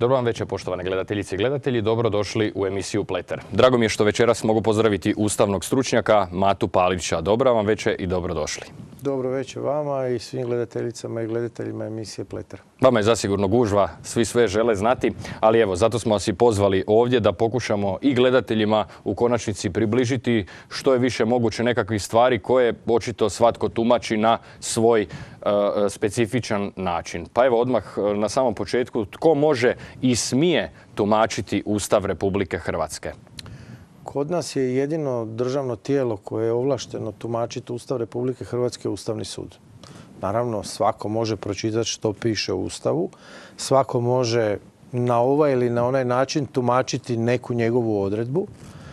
Dobro vam večer, poštovane gledateljice i gledatelji. Dobrodošli u emisiju Pleter. Drago mi je što večeras mogu pozdraviti ustavnog stručnjaka Matu Palića. Dobro vam večer i dobrodošli. Dobro večer vama i svim gledateljicama i gledateljima emisije Pleter. Vama je zasigurno gužva, svi sve žele znati, ali evo, zato smo vas i pozvali ovdje da pokušamo i gledateljima u konačnici približiti što je više moguće nekakvih stvari koje očito svatko tumači na svoj specifičan način. Pa evo, odmah na samom početku, tko može i smije tumačiti Ustav Republike Hrvatske? Kod nas je jedino državno tijelo koje je ovlašteno tumačiti Ustav Republike Hrvatske Ustavni sud. Naravno, svako može pročitati što piše u Ustavu, svako može na ovaj ili na onaj način tumačiti neku njegovu odredbu.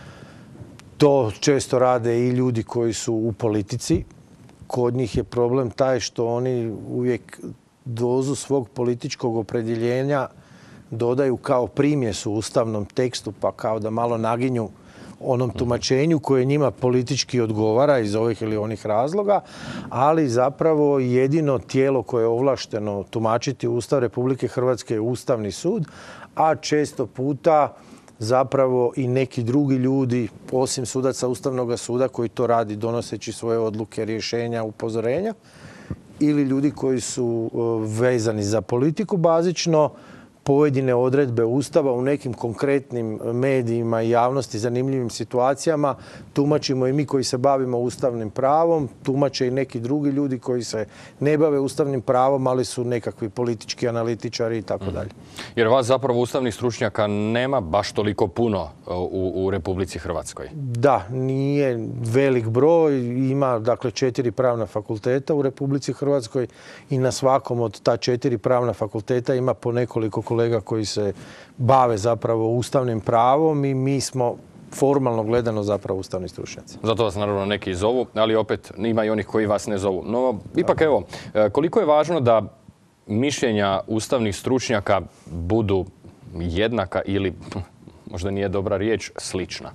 To često rade i ljudi koji su u politici. Kod njih je problem taj što oni uvijek dozu svog političkog opredjeljenja dodaju kao primjesu u ustavnom tekstu, pa kao da malo naginju onom tumačenju koje njima politički odgovara iz ovih ili onih razloga, ali zapravo jedino tijelo koje je ovlašteno tumačiti Ustav Republike Hrvatske je Ustavni sud, a često puta zapravo i neki drugi ljudi, osim sudaca Ustavnog suda koji to radi donoseći svoje odluke, rješenja, upozorenja, ili ljudi koji su vezani za politiku bazično, pojedine odredbe Ustava u nekim konkretnim medijima i javnosti zanimljivim situacijama tumačimo i mi koji se bavimo ustavnim pravom, tumače i neki drugi ljudi koji se ne bave ustavnim pravom, ali su nekakvi politički analitičari i tako dalje. Jer vas zapravo ustavnih stručnjaka nema baš toliko puno u Republici Hrvatskoj. Da, nije velik broj, ima dakle 4 pravna fakulteta u Republici Hrvatskoj i na svakom od ta 4 pravna fakulteta ima po nekoliko kolega koji se bave zapravo ustavnim pravom i mi smo formalno gledano zapravo ustavni stručnjaci. Zato vas naravno neki zovu, ali opet ima i onih koji vas ne zovu. No, ipak evo, koliko je važno da mišljenja ustavnih stručnjaka budu jednaka ili, možda nije dobra riječ, slična?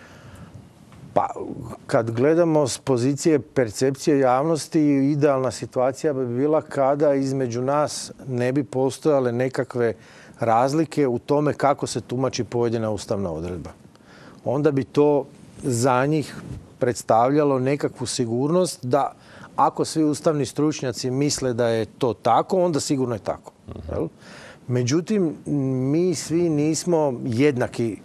Pa, kad gledamo s pozicije percepcije javnosti, idealna situacija bi bila kada između nas ne bi postojale nekakve razlike u tome kako se tumači pojedina ustavna odredba. Onda bi to za njih predstavljalo nekakvu sigurnost da ako svi ustavni stručnjaci misle da je to tako, onda sigurno je tako. Međutim, mi svi nismo jednaki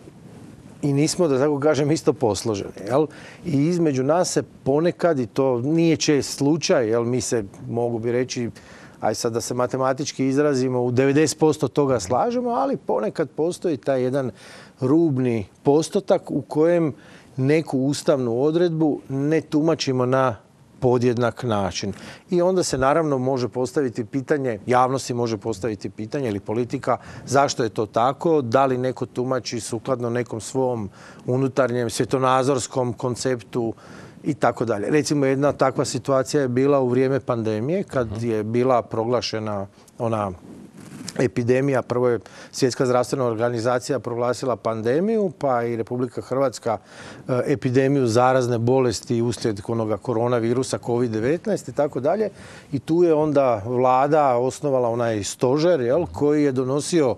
i nismo, da tako kažem, isto posloženi. I između nas se ponekad, i to nije čest slučaj, mi se, mogu bi reći, aj sad da se matematički izrazimo, u 90% toga slažemo, ali ponekad postoji taj jedan rubni postotak u kojem neku ustavnu odredbu ne tumačimo na podjednak način. I onda se naravno može postaviti pitanje, javnosti može postaviti pitanje ili politika, zašto je to tako, da li neko tumači sukladno nekom svom unutarnjem svjetonazorskom konceptu i tako dalje. Recimo, jedna takva situacija je bila u vrijeme pandemije kad je bila proglašena ona epidemija. Prvo je Svjetska zdravstvena organizacija proglasila pandemiju, pa i Republika Hrvatska epidemiju zarazne bolesti uslijed onoga koronavirusa COVID-19 i tako dalje. I tu je onda vlada osnovala onaj stožer koji je donosio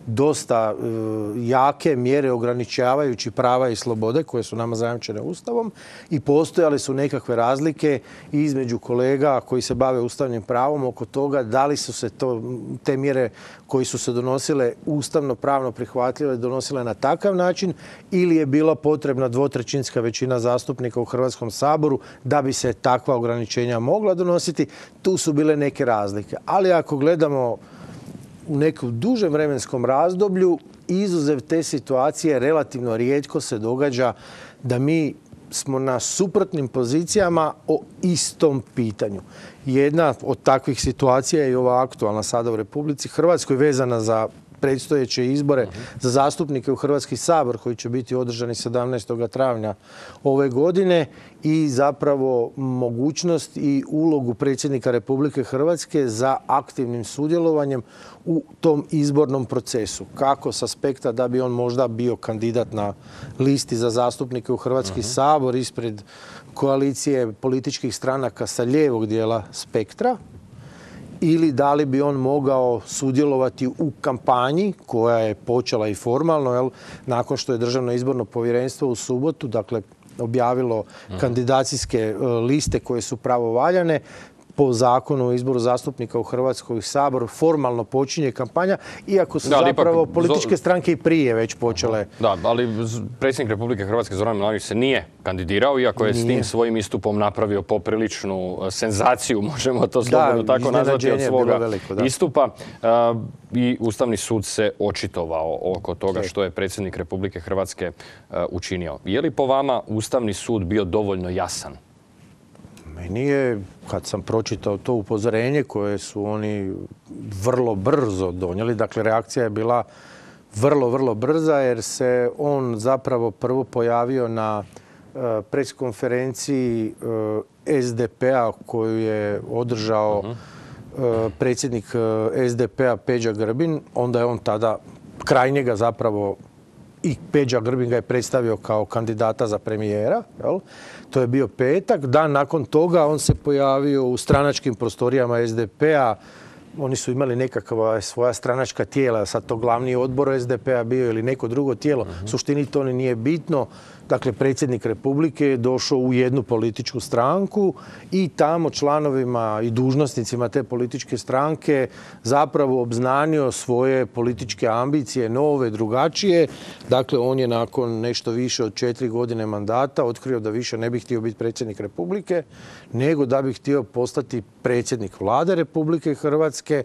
dosta jake mjere ograničavajući prava i slobode koje su nama zajamčene Ustavom i postojale su nekakve razlike između kolega koji se bave ustavnim pravom oko toga da li su se te mjere koje su se donosile ustavno pravno prihvatljive donosile na takav način ili je bila potrebna dvotrećinska većina zastupnika u Hrvatskom saboru da bi se takva ograničenja mogla donositi. Tu su bile neke razlike. Ali ako gledamo u nekom dužem vremenskom razdoblju, izuzev te situacije relativno rijetko se događa da mi smo na suprotnim pozicijama o istom pitanju. Jedna od takvih situacija je i ova aktualna sada u Republici Hrvatskoj vezana za predstojeće izbore za zastupnike u Hrvatski sabor koji će biti održani 17. travnja ove godine i zapravo mogućnost i ulogu predsjednika Republike Hrvatske za aktivnim sudjelovanjem u tom izbornom procesu. Kako s aspekta da bi on možda bio kandidat na listi za zastupnike u Hrvatski sabor ispred koalicije političkih stranaka sa lijevog dijela spektra ili da li bi on mogao sudjelovati u kampanji koja je počela i formalno, nakon što je Državno izborno povjerenstvo u subotu, dakle, objavilo kandidacijske liste koje su pravovaljane. Po zakonu o izboru zastupnika u Hrvatskoj sabor formalno počinje kampanja, iako su zapravo političke stranke i prije već počele. Da, ali predsjednik Republike Hrvatske Zoran Milanović se nije kandidirao, iako je s tim svojim istupom napravio popriličnu senzaciju, možemo to slobodno tako nazvati, od svoga istupa. I Ustavni sud se očitovao oko toga što je predsjednik Republike Hrvatske učinio. Je li po vama Ustavni sud bio dovoljno jasan? Meni je, kad sam pročitao to upozorenje koje su oni vrlo brzo donijeli, dakle reakcija je bila vrlo brza, jer se on zapravo prvo pojavio na preskonferenciji SDP-a koju je održao predsjednik SDP-a Peđa Grbin. Onda je on tada kraj njega zapravo i Peđa Grbin ga je predstavio kao kandidata za premijera. To je bio petak. Dan nakon toga on se pojavio u stranačkim prostorijama SDP-a. Oni su imali nekakva svoja stranačka tijela, sad to glavni odbor SDP-a bio ili neko drugo tijelo. U suštini to nije bitno. Dakle, predsjednik Republike je došao u jednu političku stranku i tamo članovima i dužnosnicima te političke stranke zapravo obznanio svoje političke ambicije, nove, drugačije. Dakle, on je nakon nešto više od 4 godine mandata otkrio da više ne bi htio biti predsjednik Republike, nego da bi htio postati predsjednik Vlade Republike Hrvatske,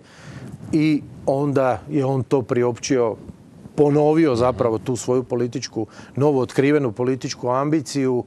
i onda je on to priopćio, ponovio zapravo tu svoju političku, novo otkrivenu političku ambiciju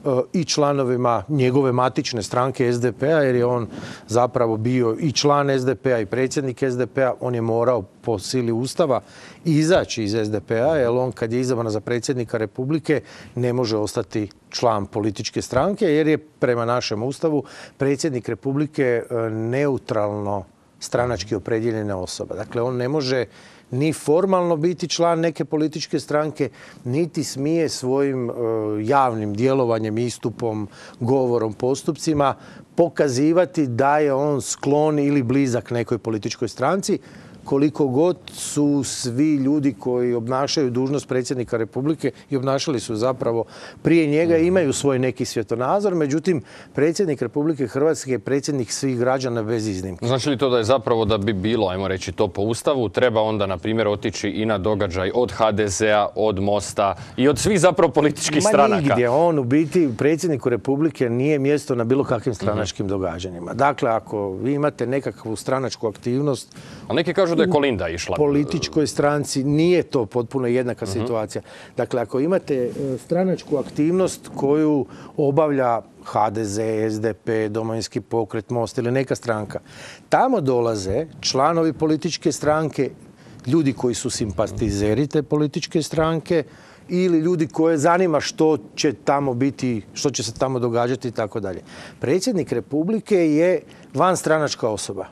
i članovima njegove matične stranke SDP-a, jer je on zapravo bio i član SDP-a i predsjednik SDP-a. On je morao po sili Ustava izaći iz SDP-a, jer on kad je izabran za predsjednika Republike ne može ostati član političke stranke, jer je prema našem Ustavu predsjednik Republike neutralno stranački opredjeljena osoba. Dakle, on ne može ni formalno biti član neke političke stranke, niti smije svojim javnim djelovanjem, istupom, govorom, postupcima pokazivati da je on sklon ili blizak nekoj političkoj stranci, koliko god su svi ljudi koji obnašaju dužnost predsjednika Republike i obnašali su zapravo prije njega, imaju svoj neki svjetonazor. Međutim, predsjednik Republike Hrvatske je predsjednik svih građana bez iznimke. Znači li to da je zapravo, da bi bilo, ajmo reći to po Ustavu, treba onda, na primjer, otići i na događaj od HDZ-a, od Mosta i od svih zapravo političkih stranaka? Nigdje. On u biti, predsjedniku Republike, nije mjesto na bilo kakvim stranačkim događanjima. Dakle, ako vi imate nekakvu stranačku aktivnost, a neki kažu da je Kolinda išla. Političkoj stranci nije to potpuno jednaka situacija. Dakle, ako imate stranačku aktivnost koju obavlja HDZ, SDP, Domovinski pokret, Most ili neka stranka, tamo dolaze članovi političke stranke, ljudi koji su simpatizeri te političke stranke ili ljudi koje zanima što će tamo biti, što će se tamo događati i tako dalje. Predsjednik Republike je vanstranačka osoba.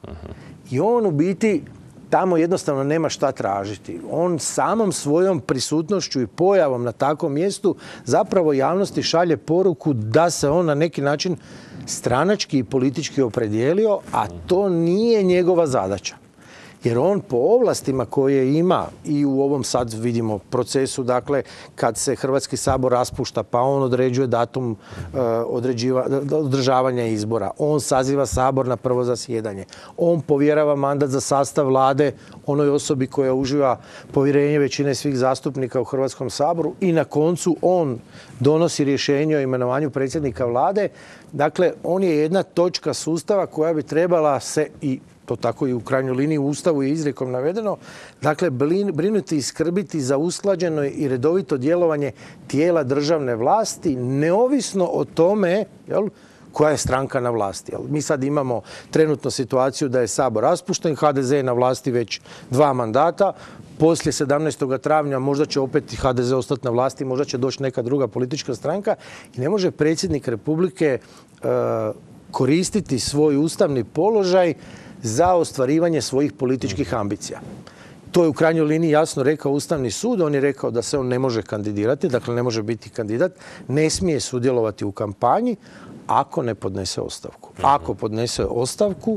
I on u biti tamo jednostavno nema šta tražiti. On samom svojom prisutnošću i pojavom na takvom mjestu zapravo javnosti šalje poruku da se on na neki način stranački i politički opredijelio, a to nije njegova zadaća. Jer on po ovlastima koje ima i u ovom sad vidimo procesu, dakle, kad se Hrvatski sabor raspušta, pa on određuje datum održavanja izbora. On saziva sabor na prvo zasjedanje. On povjerava mandat za sastav vlade onoj osobi koja uživa povjerenje većine svih zastupnika u Hrvatskom saboru i na koncu on donosi rješenje o imenovanju predsjednika vlade. Dakle, on je jedna točka sustava koja bi trebala se, i to tako i u krajnjoj liniji u Ustavu je izrijekom navedeno, dakle, brinuti i skrbiti za usklađeno i redovito djelovanje tijela državne vlasti, neovisno o tome koja je stranka na vlasti. Mi sad imamo trenutno situaciju da je Sabor raspušten, HDZ je na vlasti već 2 mandata, poslije 17. travnja možda će opet HDZ ostati na vlasti, možda će doći neka druga politička stranka i ne može predsjednik Republike koristiti svoj ustavni položaj za ostvarivanje svojih političkih ambicija. To je u krajnjoj liniji jasno rekao Ustavni sud. On je rekao da se on ne može kandidirati, dakle ne može biti kandidat, ne smije sudjelovati u kampanji ako ne podnese ostavku. Ako podnese ostavku,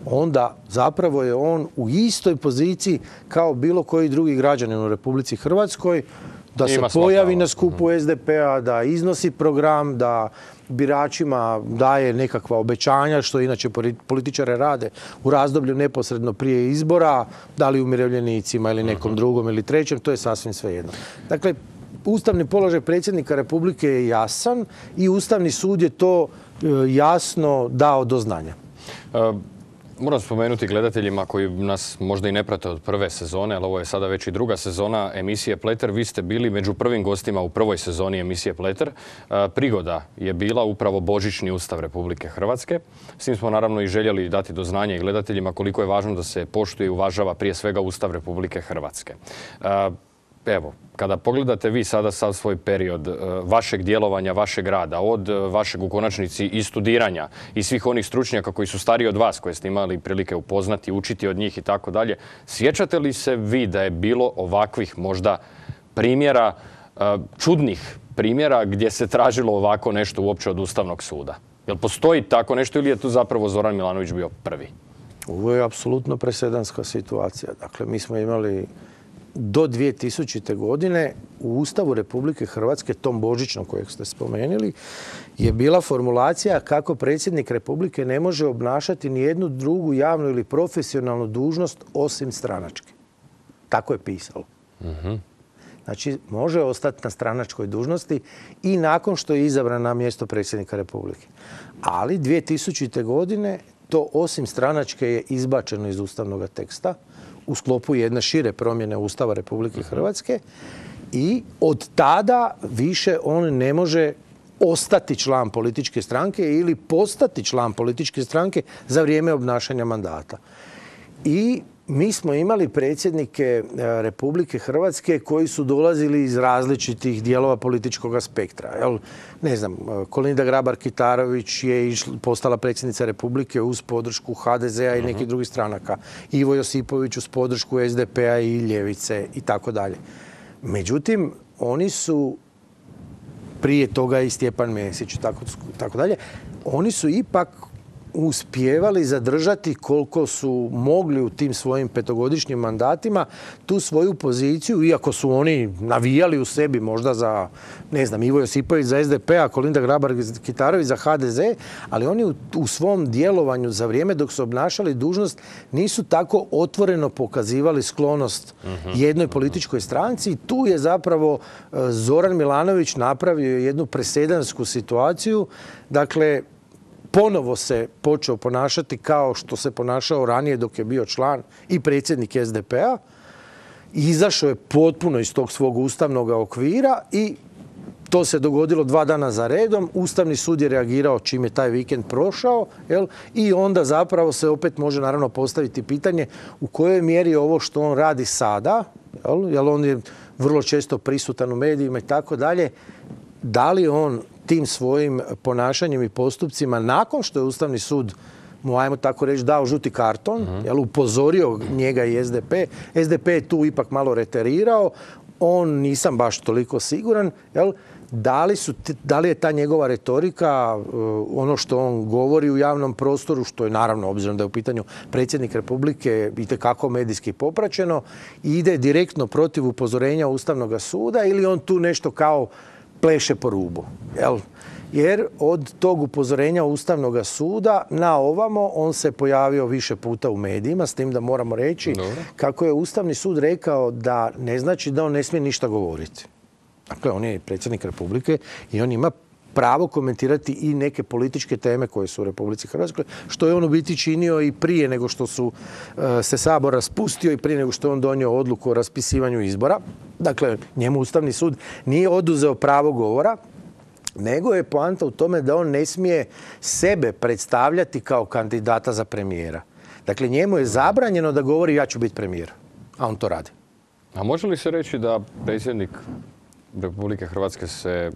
onda zapravo je on u istoj poziciji kao bilo koji drugi građanin u Republici Hrvatskoj, da se pojavi na skupu SDP-a, da iznosi program, da biračima daje nekakva obećanja, što inače političare rade u razdoblju neposredno prije izbora, da li umirovljenicima ili nekom drugom ili trećem, to je sasvim svejedno. Dakle, ustavni položaj predsjednika Republike je jasan i Ustavni sud je to jasno dao do znanja. Moram spomenuti gledateljima koji nas možda i ne prate od prve sezone, ali ovo je sada već i druga sezona emisije Pleter. Vi ste bili među prvim gostima u prvoj sezoni emisije Pleter. Prigoda je bila upravo Božićni ustav Republike Hrvatske. S tim smo naravno i željeli dati do znanja i gledateljima koliko je važno da se poštuje i uvažava prije svega Ustav Republike Hrvatske. Evo, kada pogledate vi sada sav svoj period vašeg djelovanja, vašeg rada, od vašeg u konačnici i studiranja i svih onih stručnjaka koji su stariji od vas, koje ste imali prilike upoznati, učiti od njih i tako dalje, sjećate li se vi da je bilo ovakvih možda primjera, čudnih primjera gdje se tražilo ovako nešto uopće od Ustavnog suda? Jel postoji tako nešto ili je tu zapravo Zoran Milanović bio prvi? Ovo je apsolutno presedanska situacija. Dakle, mi smo imali do 2000. godine u Ustavu Republike Hrvatske, tom božićnom kojeg ste spomenuli, je bila formulacija kako predsjednik Republike ne može obnašati ni jednu drugu javnu ili profesionalnu dužnost osim stranačke. Tako je pisalo. Znači, može ostati na stranačkoj dužnosti i nakon što je izabran na mjesto predsjednika Republike. Ali 2000. godine to osim stranačke je izbačeno iz ustavnog teksta u sklopu jedne šire promjene Ustava Republike Hrvatske i od tada više on ne može ostati član političke stranke ili postati član političke stranke za vrijeme obnašanja mandata. I mi smo imali predsjednike Republike Hrvatske koji su dolazili iz različitih dijelova političkog spektra. Ne znam, Kolinda Grabar-Kitarović je postala predsjednica Republike uz podršku HDZ-a i nekih drugih stranaka. Ivo Josipović uz podršku SDP-a i Ljevice i tako dalje. Međutim, oni su prije toga i Stjepan Mesić i tako dalje, oni su ipak uspijevali zadržati koliko su mogli u tim svojim petogodišnjim mandatima tu svoju poziciju, iako su oni navijali u sebi možda za, ne znam, Ivo Josipović za SDP-a, Kolinda Grabar-Kitarović za HDZ, ali oni u svom djelovanju za vrijeme dok su obnašali dužnost nisu tako otvoreno pokazivali sklonost jednoj političkoj stranci i tu je zapravo Zoran Milanović napravio jednu presedansku situaciju. Dakle, ponovo se počeo ponašati kao što se ponašao ranije dok je bio član i predsjednik SDP-a. Izašao je potpuno iz tog svog ustavnog okvira i to se dogodilo 2 dana za redom. Ustavni sud je reagirao čim je taj vikend prošao i onda zapravo se opet može naravno postaviti pitanje u kojoj mjeri je ovo što on radi sada, jer on je vrlo često prisutan u medijima i tako dalje, da li on tim svojim ponašanjem i postupcima nakon što je Ustavni sud mu, ajmo tako reći, dao žuti karton, upozorio njega i SDP. SDP je tu ipak malo reterirao, on nisam baš toliko siguran, da li je ta njegova retorika, ono što on govori u javnom prostoru, što je naravno, obzirom da je u pitanju predsjednik Republike, itekako medijski popraćeno, ide direktno protiv upozorenja Ustavnog suda ili on tu nešto kao pleše po rubu. Jer od tog upozorenja Ustavnog suda na ovamo on se pojavio više puta u medijima, s tim da moramo reći kako je Ustavni sud rekao da ne znači da on ne smije ništa govoriti. Dakle, on je predsjednik Republike i on ima pravo komentirati i neke političke teme koje su u Republici Hrvatskoj, što je on u biti činio i prije nego što se Sabor raspustio i prije nego što je on donio odluku o raspisivanju izbora. Dakle, njemu Ustavni sud nije oduzeo pravo govora, nego je poanta u tome da on ne smije sebe predstavljati kao kandidata za premijera. Dakle, njemu je zabranjeno da govori ja ću biti premijer, a on to radi. A može li se reći da predsjednik Republike Hrvatske se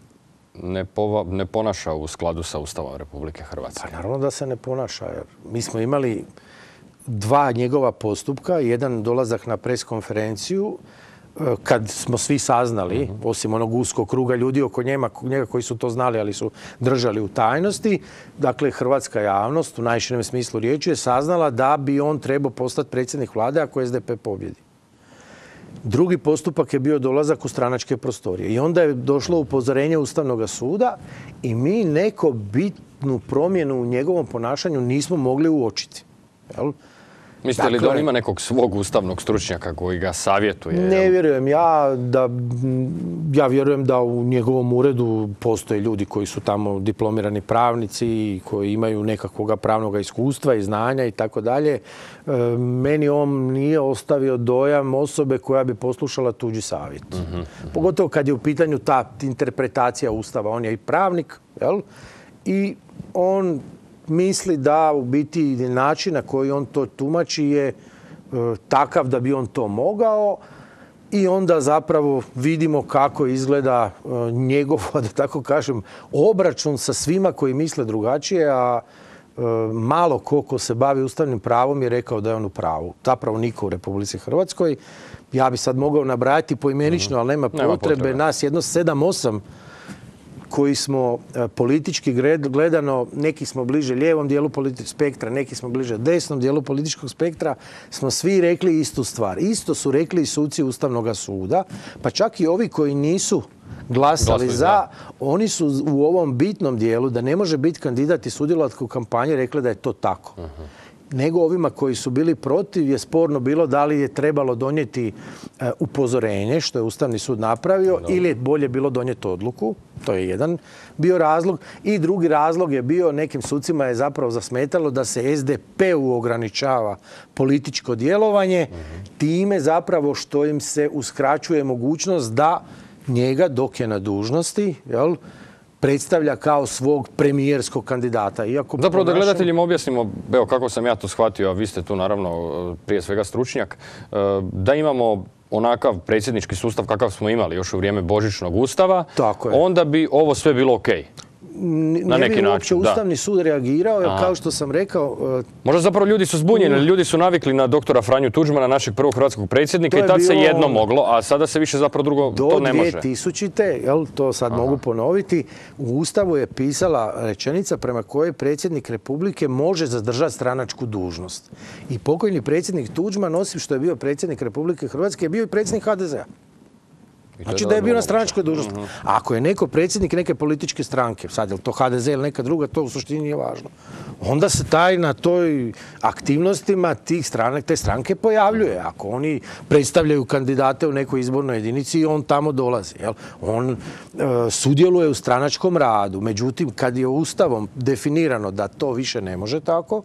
ne ponaša u skladu sa Ustavom Republike Hrvatske? Pa naravno da se ne ponaša. Jer mi smo imali 2 njegova postupka. Jedan dolazak na pres konferenciju kad smo svi saznali, osim onog uskog kruga ljudi oko njega koji su to znali, ali su držali u tajnosti, dakle, hrvatska javnost u najširem smislu riječi je saznala da bi on trebao postati predsjednik vlade ako SDP pobjedi. Drugi postupak je bio dolazak u stranačke prostorije. I onda je došlo upozorenje Ustavnog suda i mi neko bitnu promjenu u njegovom ponašanju nismo mogli uočiti. Jel? Mislite li da on ima nekog svog ustavnog stručnjaka koji ga savjetuje? Ne vjerujem ja vjerujem da u njegovom uredu postoje ljudi koji su tamo diplomirani pravnici i koji imaju nekakvog pravnog iskustva i znanja i tako dalje. Meni on nije ostavio dojam osobe koja bi poslušala tuđi savjet. Pogotovo kad je u pitanju ta interpretacija Ustava. On je i pravnik, jel? I on misli da u biti način na koji on to tumači je takav da bi on to mogao i onda zapravo vidimo kako izgleda njegov, da tako kažem, obračun sa svima koji misle drugačije, a malo ko se bavi ustavnim pravom je rekao da je on u pravu. Zapravo niko u Republici Hrvatskoj. Ja bi sad mogao nabrajati poimenično, ali nema potrebe. Nas jedno 7-8 koji smo politički gledano, neki smo bliže lijevom dijelu političkog spektra, neki smo bliže desnom dijelu političkog spektra, smo svi rekli istu stvar. Isto su rekli i suci Ustavnog suda, pa čak i ovi koji nisu glasali za, oni su u ovom bitnom dijelu da ne može biti kandidat i sudjelovati u kampanji rekli da je to tako. Nego ovima koji su bili protiv je sporno bilo da li je trebalo donijeti upozorenje, što je Ustavni sud napravio, ili je bolje bilo donijeti odluku. To je jedan bio razlog. I drugi razlog je bio, nekim sucima je zapravo zasmetalo da se SDP-u ograničava političko djelovanje, time zapravo što im se uskraćuje mogućnost da njega, dok je na dužnosti, jel, predstavlja kao svog premijerskog kandidata. Zapravo da gledateljima objasnimo, evo kako sam ja to shvatio, a vi ste tu naravno prije svega stručnjak, da imamo onakav predsjednički sustav kakav smo imali još u vrijeme Božićnog ustava, onda bi ovo sve bilo okej. Na neki način. Uopće Ustavni sud reagirao, jer kao što sam rekao... Možda zapravo ljudi su zbunjeni, ljudi su navikli na doktora Franju Tuđmana, našeg prvog hrvatskog predsjednika, i tad se jedno moglo, a sada se više zapravo drugo to ne može. Do 2000. To sad mogu ponoviti, u Ustavu je pisala rečenica prema kojoj predsjednik Republike može zadržati stranačku dužnost. I pokojni predsjednik Tuđman, osim što je bio predsjednik Republike Hrvatske, je bio i predsjednik HDZ-a. Znači da je bio na stranačkoj dužnosti. Ako je neko predsjednik neke političke stranke, sad je li to HDZ ili neka druga, to u suštini nije važno. Onda se taj na toj aktivnostima te stranke pojavljuje. Ako oni predstavljaju kandidate u nekoj izbornoj jedinici, on tamo dolazi. Jel? On sudjeluje u stranačkom radu. Međutim, kad je Ustavom definirano da to više ne može tako,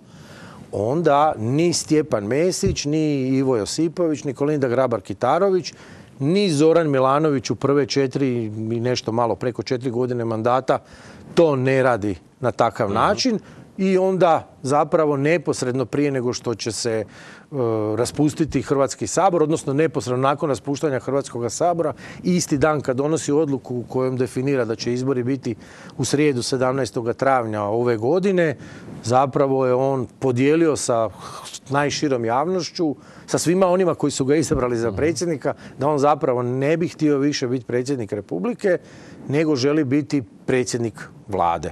onda ni Stjepan Mesić, ni Ivo Josipović, ni Kolinda Grabar-Kitarović, ni Zoran Milanović u prve 4 i nešto malo preko 4 godine mandata to ne radi na takav način i onda zapravo neposredno prije nego što će se raspustiti Hrvatski sabor, odnosno neposredno nakon raspuštanja Hrvatskog sabora, isti dan kad donosi odluku u kojom definira da će izbori biti u srijedu 17. travnja ove godine, zapravo je on podijelio sa najširom javnošću, sa svima onima koji su ga izabrali za predsjednika, da on zapravo ne bi htio više biti predsjednik Republike, nego želi biti predsjednik vlade.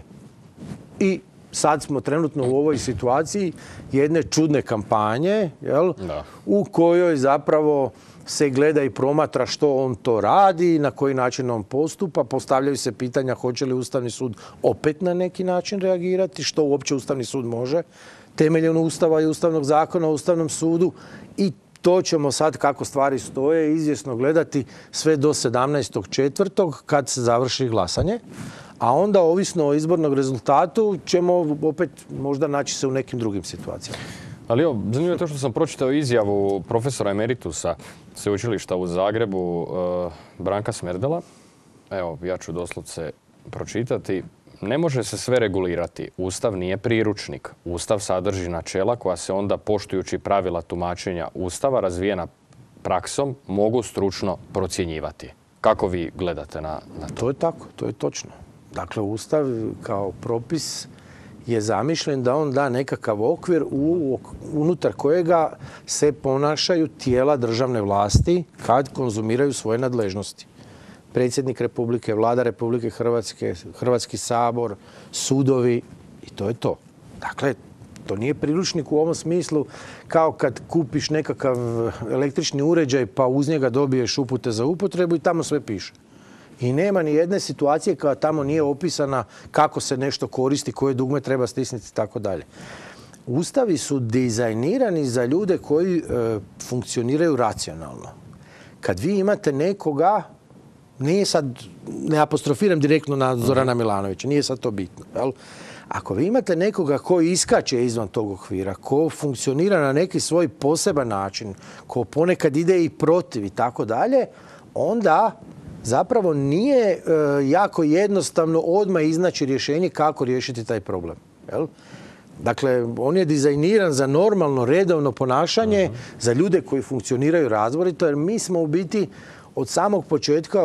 I sad smo trenutno u ovoj situaciji jedne čudne kampanje, jel, u kojoj zapravo se gleda i promatra što on to radi, na koji način on postupa. Postavljaju se pitanja hoće li Ustavni sud opet na neki način reagirati, što uopće Ustavni sud može temeljem Ustava i Ustavnog zakona o Ustavnom sudu. I to ćemo sad, kako stvari stoje, izvjesno gledati sve do 17.4. kad se završi glasanje. A onda, ovisno o izbornog rezultatu, ćemo opet možda naći se u nekim drugim situacijama. Ali evo, zanimljivo je to što sam pročitao izjavu profesora emeritusa Sveučilišta u Zagrebu, Branka Smerdela. Evo, ja ću doslovce pročitati. Ne može se sve regulirati. Ustav nije priručnik. Ustav sadrži načela koja se onda, poštujući pravila tumačenja Ustava razvijena praksom, mogu stručno procjenjivati. Kako vi gledate na to? To je tako, to je točno. Dakle, Ustav kao propis je zamišljen da on da nekakav okvir unutar kojega se ponašaju tijela državne vlasti kad konzumiraju svoje nadležnosti. Predsjednik Republike, Vlada Republike Hrvatske, Hrvatski sabor, sudovi i to je to. Dakle, to nije priručnik u ovom smislu kao kad kupiš nekakav električni uređaj pa uz njega dobiješ upute za upotrebu i tamo sve piše. I nema ni jedne situacije koja tamo nije opisana kako se nešto koristi, koje dugme treba stisniti i tako dalje. Ustavi su dizajnirani za ljude koji funkcioniraju racionalno. Kad vi imate nekoga, nije sad, ne apostrofiram direktno na Zorana Milanovića, nije sad to bitno. Jel? Ako vi imate nekoga koji iskače izvan tog okvira, ko funkcionira na neki svoj poseban način, ko ponekad ide i protiv i tako dalje, onda zapravo nije jako jednostavno odmah iznaći rješenje kako riješiti taj problem. Jel? Dakle, on je dizajniran za normalno, redovno ponašanje, za ljude koji funkcioniraju razborito, jer mi smo u biti od samog početka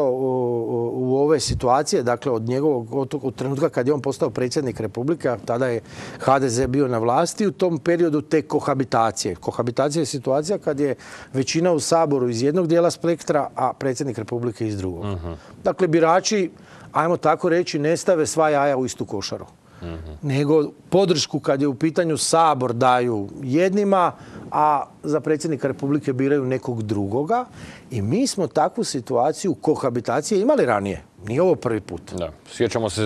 u ove situacije, dakle od trenutka kad je on postao predsjednik Republike, a tada je HDZ bio na vlasti, u tom periodu te kohabitacije. Kohabitacija je situacija kad je većina u Saboru iz jednog dijela spektra, a predsjednik Republike iz drugog. Dakle, birači, ajmo tako reći, ne stave sva jaja u istu košaru. Nego podršku kad je u pitanju Sabor daju jednima, a za predsjednika Republike biraju nekog drugoga. I mi smo takvu situaciju kohabitacije imali ranije. Nije ovo prvi put. Da. Sjećamo se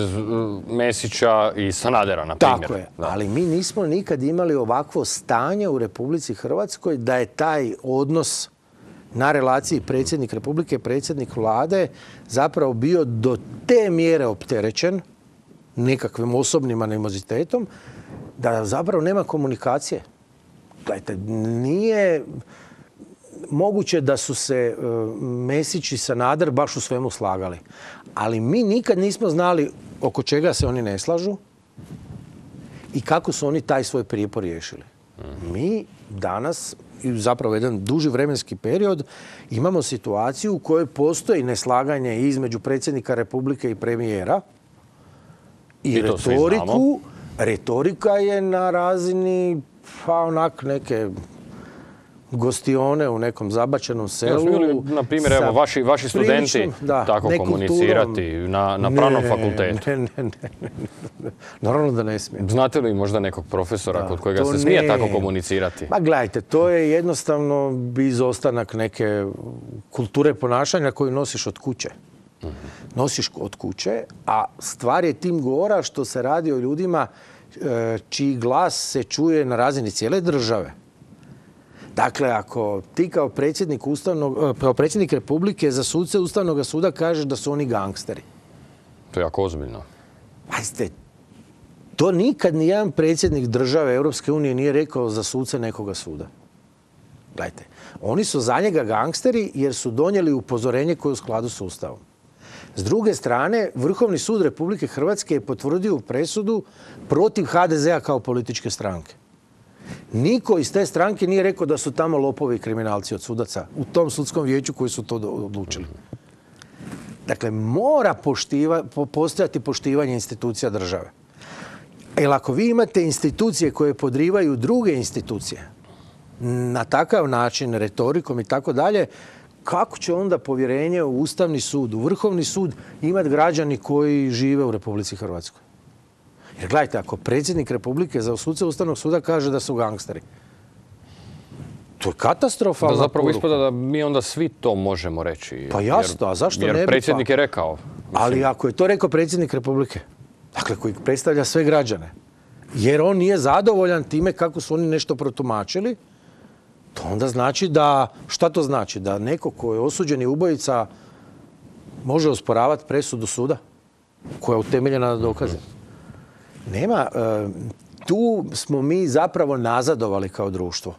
Mesića i Sanadera, na primjer. Tako je. Da. Ali mi nismo nikad imali ovakvo stanje u Republici Hrvatskoj da je taj odnos na relaciji predsjednik Republike, predsjednik Vlade zapravo bio do te mjere opterećen nekakvim osobnim animozitetom, da zapravo nema komunikacije. Gledajte, nije moguće da su se Mesić i Sanader baš u svemu slagali. Ali mi nikad nismo znali oko čega se oni ne slažu i kako su oni taj svoj prijepor riješili. Mi danas, i zapravo jedan duži vremenski period, imamo situaciju u kojoj postoji neslaganje između predsjednika Republike i premijera. I retorika je na razini onak neke gostione u nekom zabačenom selu. Na primjer, evo, vaši studenti tako komunicirati na pravnom fakultetu? Ne. Naravno da ne smije. Znate li možda nekog profesora kod kojega se smije tako komunicirati? Ma gledajte, to je jednostavno izostanak neke kulture ponašanja koju nosiš od kuće. Nosiš od kuće, a stvar je tim gora što se radi o ljudima čiji glas se čuje na razini cijele države. Dakle, ako ti kao predsjednik Republike za suce Ustavnog suda kažeš da su oni gangsteri. To je jako ozbiljno. Pazite, to nikad nijedan predsjednik države Europske unije nije rekao za suce nekoga suda. Gledajte, oni su za njega gangsteri jer su donijeli upozorenje koje je u skladu s Ustavom. S druge strane, Vrhovni sud Republike Hrvatske je potvrdio presudu protiv HDZ-a kao političke stranke. Niko iz te stranke nije rekao da su tamo lopovi i kriminalci od sudaca u tom sudskom vijeću koji su to odlučili. Dakle, mora postojati poštivanje institucija države. Jer ako vi imate institucije koje podrivaju druge institucije na takav način, retorikom i tako dalje, kako će onda povjerenje u Ustavni sud, u Vrhovni sud imati građani koji žive u Republici Hrvatskoj? Jer gledajte, ako predsjednik Republike za suce Ustavnog suda kaže da su gangsteri, to je katastrofalna poruka. Da zapravo ispada da mi onda svi to možemo reći. Pa jasno, a zašto ne bi? Jer predsjednik je rekao. Ali ako je to rekao predsjednik Republike, dakle koji predstavlja sve građane, jer on nije zadovoljan time kako su oni nešto protumačili, to onda znači da, šta to znači? Da neko ko je osuđeni ubojica može osporavati presudu suda koja je utemeljena na dokaze. Nema, tu smo mi zapravo nazadovali kao društvo.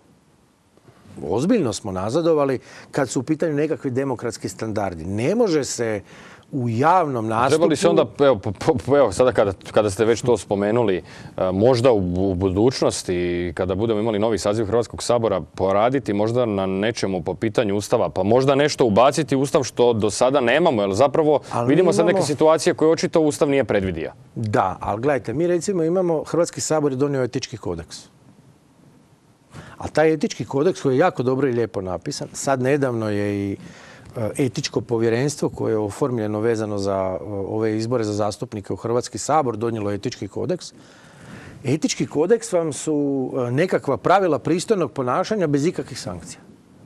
Ozbiljno smo nazadovali kad su u pitanju nekakvi demokratski standardi. Ne može se u javnom nastupu... Treba li se onda, evo sada kada ste već to spomenuli, možda u budućnosti, kada budemo imali novi saziv Hrvatskog sabora, poraditi možda na nečemu po pitanju Ustava, pa možda nešto ubaciti u Ustav što do sada nemamo, jer zapravo vidimo sad neke situacije koje očito Ustav nije predvidio. Da, ali gledajte, mi recimo imamo, Hrvatski sabor je donio etički kodeks. A taj etički kodeks koji je jako dobro i lijepo napisan, sad nedavno je i etičko povjerenstvo koje je oformljeno vezano za ove izbore za zastupnike u Hrvatski sabor donijelo etički kodeks. Etički kodeks vam su nekakva pravila pristojnog ponašanja bez ikakvih sankcija.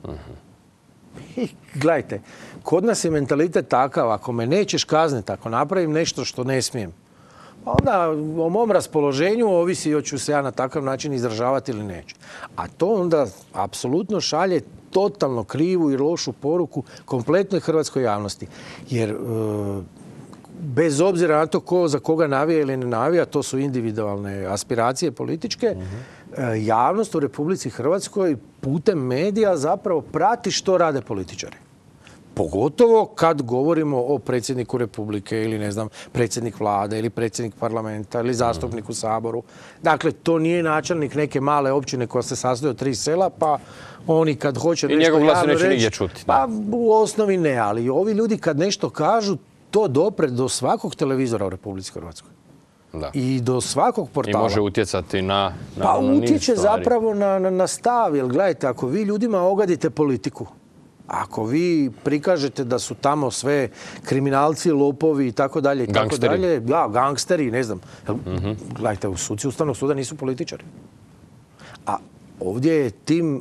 I gledajte, kod nas je mentalitet takav, ako me nećeš kazniti, ako napravim nešto što ne smijem, onda o mom raspoloženju ovisi hoću se ja na takav način izražavati ili neću. A to onda apsolutno šalje totalno krivu i lošu poruku kompletnoj hrvatskoj javnosti. Jer bez obzira na to ko za koga navija ili ne navija, to su individualne aspiracije političke, javnost u Republici Hrvatskoj putem medija zapravo prati što rade političari. Pogotovo kad govorimo o predsjedniku Republike ili, ne znam, predsjednik vlade ili predsjednik parlamenta ili zastupnik u Saboru. Dakle, to nije načelnik neke male općine koja se sastoji od 3 sela, pa oni kad hoće nešto javno reći, pa u osnovi ne, ali ovi ljudi kad nešto kažu, to dopre do svakog televizora u Republici Hrvatskoj. Da. I do svakog portala. I može utjecati na pa utječe zapravo na stav, jer gledajte, ako vi ljudima ogadite politiku, ako vi prikažete da su tamo sve kriminalci, lopovi i tako dalje, gangsteri, ne znam. Gledajte, u suci Ustavnog suda nisu političari. A ovdje je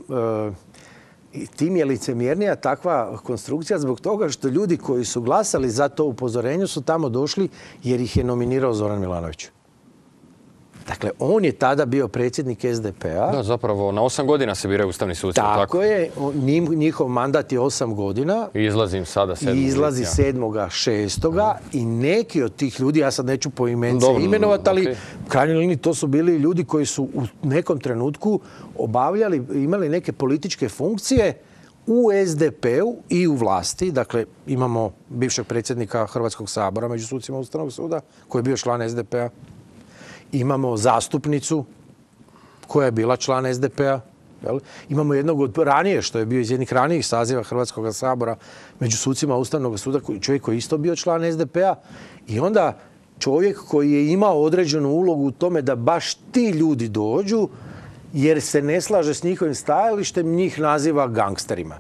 tim je licemjernija takva konstrukcija zbog toga što ljudi koji su glasali za to upozorenje su tamo došli jer ih je nominirao Zoran Milanović. Dakle, on je tada bio predsjednik SDP-a. Da, zapravo na 8 godina se biraju ustavni suci. Tako je, njihov mandat je 8 godina. I izlazi sada 7. I izlazi 7.6. I neki od tih ljudi, ja sad neću po imence imenovati, ali u krajnjoj liniji to su bili ljudi koji su u nekom trenutku imali neke političke funkcije u SDP-u i u vlasti. Dakle, imamo bivšeg predsjednika Hrvatskog sabora među sucima Ustavnog suda, koji je bio član SDP-a. Imamo zastupnicu koja je bila član SDP-a. Imamo jednog od ranije, što je bio iz jednih ranijih saziva Hrvatskog sabora među sucima Ustavnog suda, čovjek koji je isto bio član SDP-a. I onda čovjek koji je imao određenu ulogu u tome da baš ti ljudi dođu jer se ne slaže s njihovim stajalištem, njih naziva gangsterima.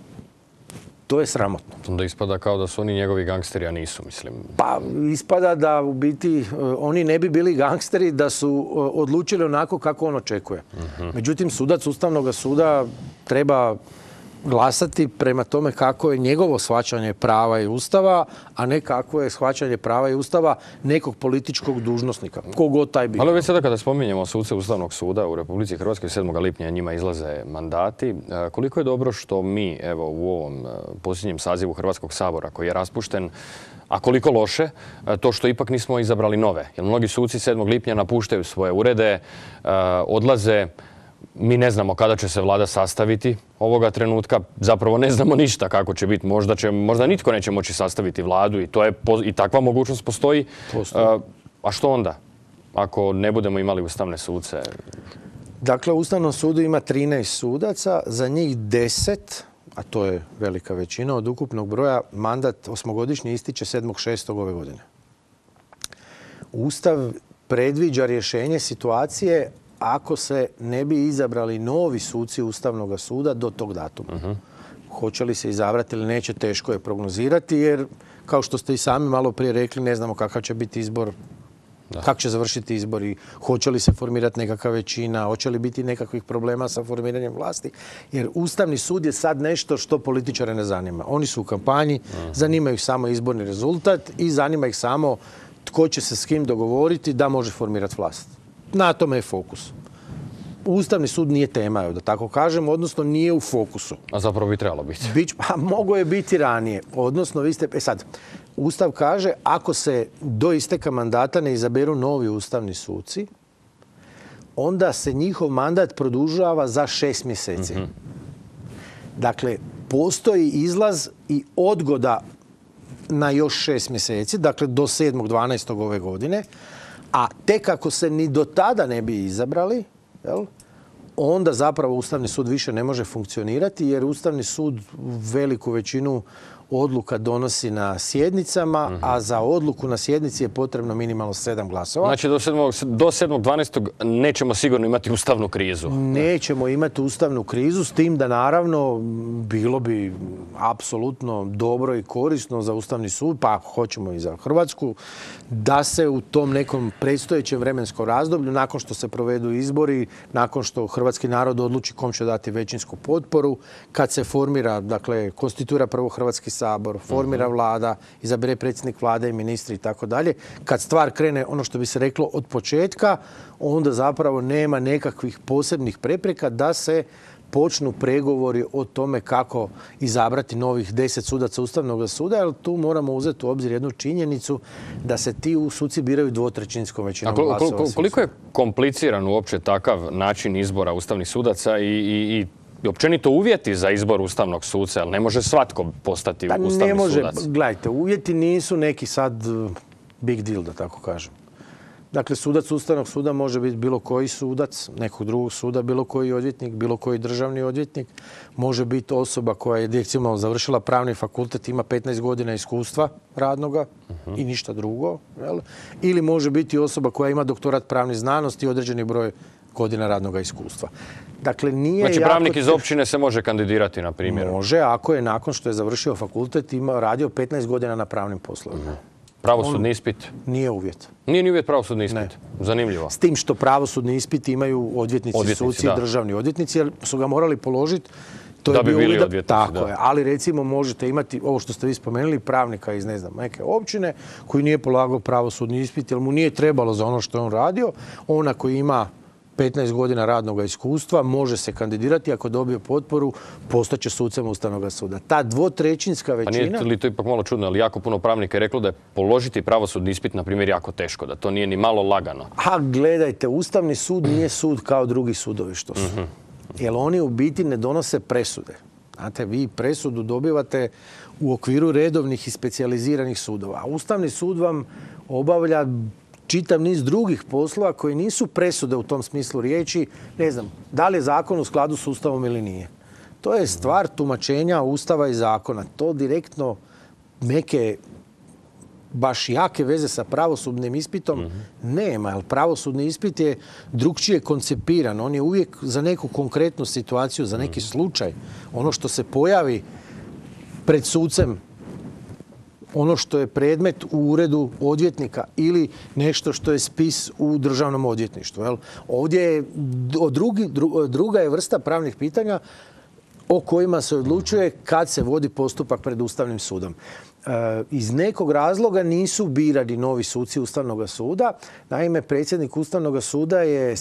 To je sramotno. Onda ispada kao da su oni njegovi gangsteri, a nisu, mislim. Pa ispada da u biti oni ne bi bili gangsteri da su odlučili onako kako on očekuje. Međutim, sudac Ustavnog suda treba glasati prema tome kako je njegovo shvaćanje prava i Ustava, a ne kako je shvaćanje prava i Ustava nekog političkog dužnosnika. Kogod taj bio. Ali već sada kada spominjemo suce Ustavnog suda u Republici Hrvatskoj 7. lipnja njima izlaze mandati, koliko je dobro što mi evo u ovom posljednjem sazivu Hrvatskog sabora koji je raspušten, a koliko loše to što ipak nismo izabrali nove. Jer mnogi suci 7. lipnja napuštaju svoje urede, odlaze. Mi ne znamo kada će se vlada sastaviti ovoga trenutka. Zapravo ne znamo ništa kako će biti. Možda nitko neće moći sastaviti vladu i takva mogućnost postoji. A što onda ako ne budemo imali ustavne suce? Dakle, u Ustavnom sudu ima 13 sudaca, za njih 10, a to je velika većina od ukupnog broja, mandat 8-godišnji ističe 7.6. ove godine. Ustav predviđa rješenje situacije ako se ne bi izabrali novi suci Ustavnog suda do tog datuma. Hoće li se izabrati ili neće, teško je prognozirati, jer kao što ste i sami malo prije rekli, ne znamo kakav će biti izbor, kako će završiti izbori, hoće li se formirati nekakva većina, hoće li biti nekakvih problema sa formiranjem vlasti. Jer Ustavni sud je sad nešto što političare ne zanima. Oni su u kampanji, zanima ih samo izborni rezultat i zanima ih samo tko će se s kim dogovoriti da može formirati vlast. Na tome je fokus. Ustavni sud nije tema, da tako kažem, odnosno nije u fokusu. A zapravo bi trebalo biti. Pa mogo je biti ranije. Odnosno, sad, Ustav kaže, ako se do isteka mandata ne izaberu novi ustavni suci, onda se njihov mandat produžava za 6 mjeseci. Dakle, postoji izlaz i odgoda na još 6 mjeseci, dakle do 7.12. ove godine, a tek ako se ni do tada ne bi izabrali, onda zapravo Ustavni sud više ne može funkcionirati jer Ustavni sud veliku većinu odluka donosi na sjednicama, a za odluku na sjednici je potrebno minimalno 7 glasova. Znači do 7.12. nećemo sigurno imati ustavnu krizu. Nećemo imati ustavnu krizu, s tim da naravno bilo bi apsolutno dobro i korisno za Ustavni sud, pa ako hoćemo i za Hrvatsku, da se u tom nekom predstojećem vremenskom razdoblju, nakon što se provedu izbori, nakon što hrvatski narod odluči kom će dati većinsku potporu, kad se formira, dakle, konstituira prvo Hrvatski sabor, formira vlada, izabere predsjednik vlade i ministri i tako dalje. Kad stvar krene, ono što bi se reklo, od početka, onda zapravo nema nekakvih posebnih prepreka da se počnu pregovori o tome kako izabrati novih 10 sudaca Ustavnog suda, jer tu moramo uzeti u obzir jednu činjenicu da se ti suci biraju dvotrećinskom većinom glasova. Koliko je kompliciran uopće takav način izbora ustavnih sudaca i općenito uvjeti za izbor ustavnog suca, ali ne može svatko postati ustavni sudac? Ne može, gledajte, uvjeti nisu neki sad big deal, da tako kažem. Dakle, sudac Ustavnog suda može biti bilo koji sudac, nekog drugog suda, bilo koji odvjetnik, bilo koji državni odvjetnik. Može biti osoba koja je recimo završila pravni fakultet, ima 15 godina iskustva radnoga i ništa drugo. Ili može biti osoba koja ima doktorat pravnih znanosti i određeni broj godina radnog iskustva. Dakle, nije znači, pravnik iz općine se može kandidirati, na primjer? Može, ako je nakon što je završio fakultet radio 15 godina na pravnim poslovima. Pravosudni ispit? Nije uvjet. Nije ni uvjet pravosudni ispit? Ne. Zanimljivo. S tim što pravosudni ispit imaju odvjetnici, suci i državni odvjetnici, jer su ga morali položiti. Da bi bili odvjetnici. Tako je. Ali recimo možete imati, ovo što ste vi spomenuli, pravnika iz neke općine koji nije polagao pravosudni ispit, jer mu nije trebalo za ono što je on radio. Ona koji ima 15 godina radnog iskustva može se kandidirati, ako dobije potporu, postaće sucem Ustavnog suda. Ta dvotrećinska većina... A nije li to ipak malo čudno, ali jako puno pravnika je reklo da je položiti pravosudni ispit, na primjer, jako teško, da to nije ni malo lagano? A gledajte, Ustavni sud nije sud kao drugi sudovi što su. Jer oni u biti ne donose presude. Znate, vi presudu dobivate u okviru redovnih i specijaliziranih sudova. A Ustavni sud vam obavlja čitav niz drugih poslova koji nisu presude u tom smislu riječi. Ne znam, da li je zakon u skladu s Ustavom ili nije. To je stvar tumačenja Ustava i zakona. To direktno neke baš jake veze sa pravosudnim ispitom nema. Jer pravosudni ispit je drukčije koncipiran. On je uvijek za neku konkretnu situaciju, za neki slučaj. Ono što se pojavi pred sucem, ono što je predmet u uredu odvjetnika ili nešto što je spis u državnom odvjetništvu. Ovdje je druga je vrsta pravnih pitanja o kojima se odlučuje kad se vodi postupak pred Ustavnim sudom. Iz nekog razloga nisu birani novi suci Ustavnog suda. Naime, predsjednik Ustavnog suda je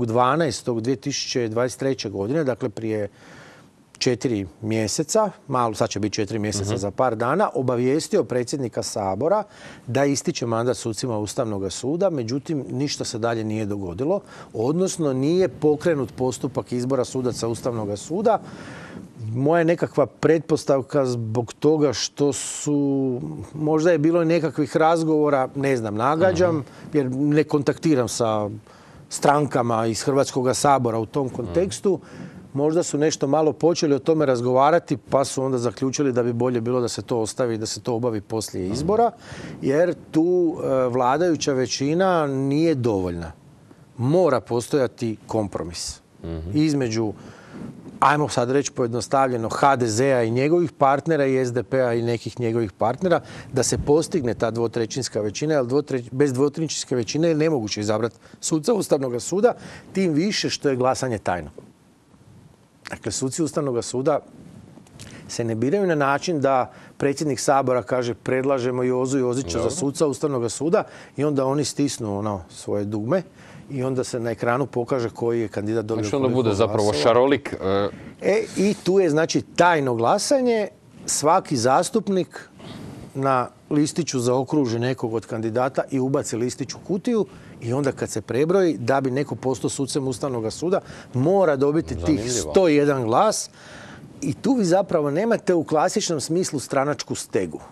7.12.2023. godine, dakle prije 4 mjeseca, sad će biti 4 mjeseca za par dana, obavijestio predsjednika Sabora da ističe mandat sucima Ustavnog suda, međutim ništa se dalje nije dogodilo, odnosno nije pokrenut postupak izbora sudaca Ustavnog suda. Moja je nekakva pretpostavka zbog toga što su, možda je bilo i nekakvih razgovora, ne znam, nagađam, jer ne kontaktiram sa strankama iz Hrvatskog sabora u tom kontekstu. Možda su nešto malo počeli o tome razgovarati, pa su onda zaključili da bi bolje bilo da se to ostavi, da se to obavi poslije izbora, jer tu vladajuća većina nije dovoljna. Mora postojati kompromis između, ajmo sad reći pojednostavljeno, HDZ-a i njegovih partnera i SDP-a i nekih njegovih partnera, da se postigne ta dvotrećinska većina, jer bez dvotrećinske većine je nemoguće izabrati suca Ustavnog suda, tim više što je glasanje tajno. Dakle, suci Ustavnog suda se ne biraju na način da predsjednik Sabora kaže predlažemo Jozu Jozića za suca Ustavnog suda i onda oni stisnu svoje dugme i onda se na ekranu pokaže koji je kandidat dobio koliko glasova. Onda bude zapravo šarolik. I tu je znači tajno glasanje. Svaki zastupnik na listiću zaokruži nekog od kandidata i ubaci listić u kutiju i onda kad se prebroji, da bi neko postao sucem Ustavnog suda, mora dobiti tih 101 glas i tu vi zapravo nemate u klasičnom smislu stranačku stegu.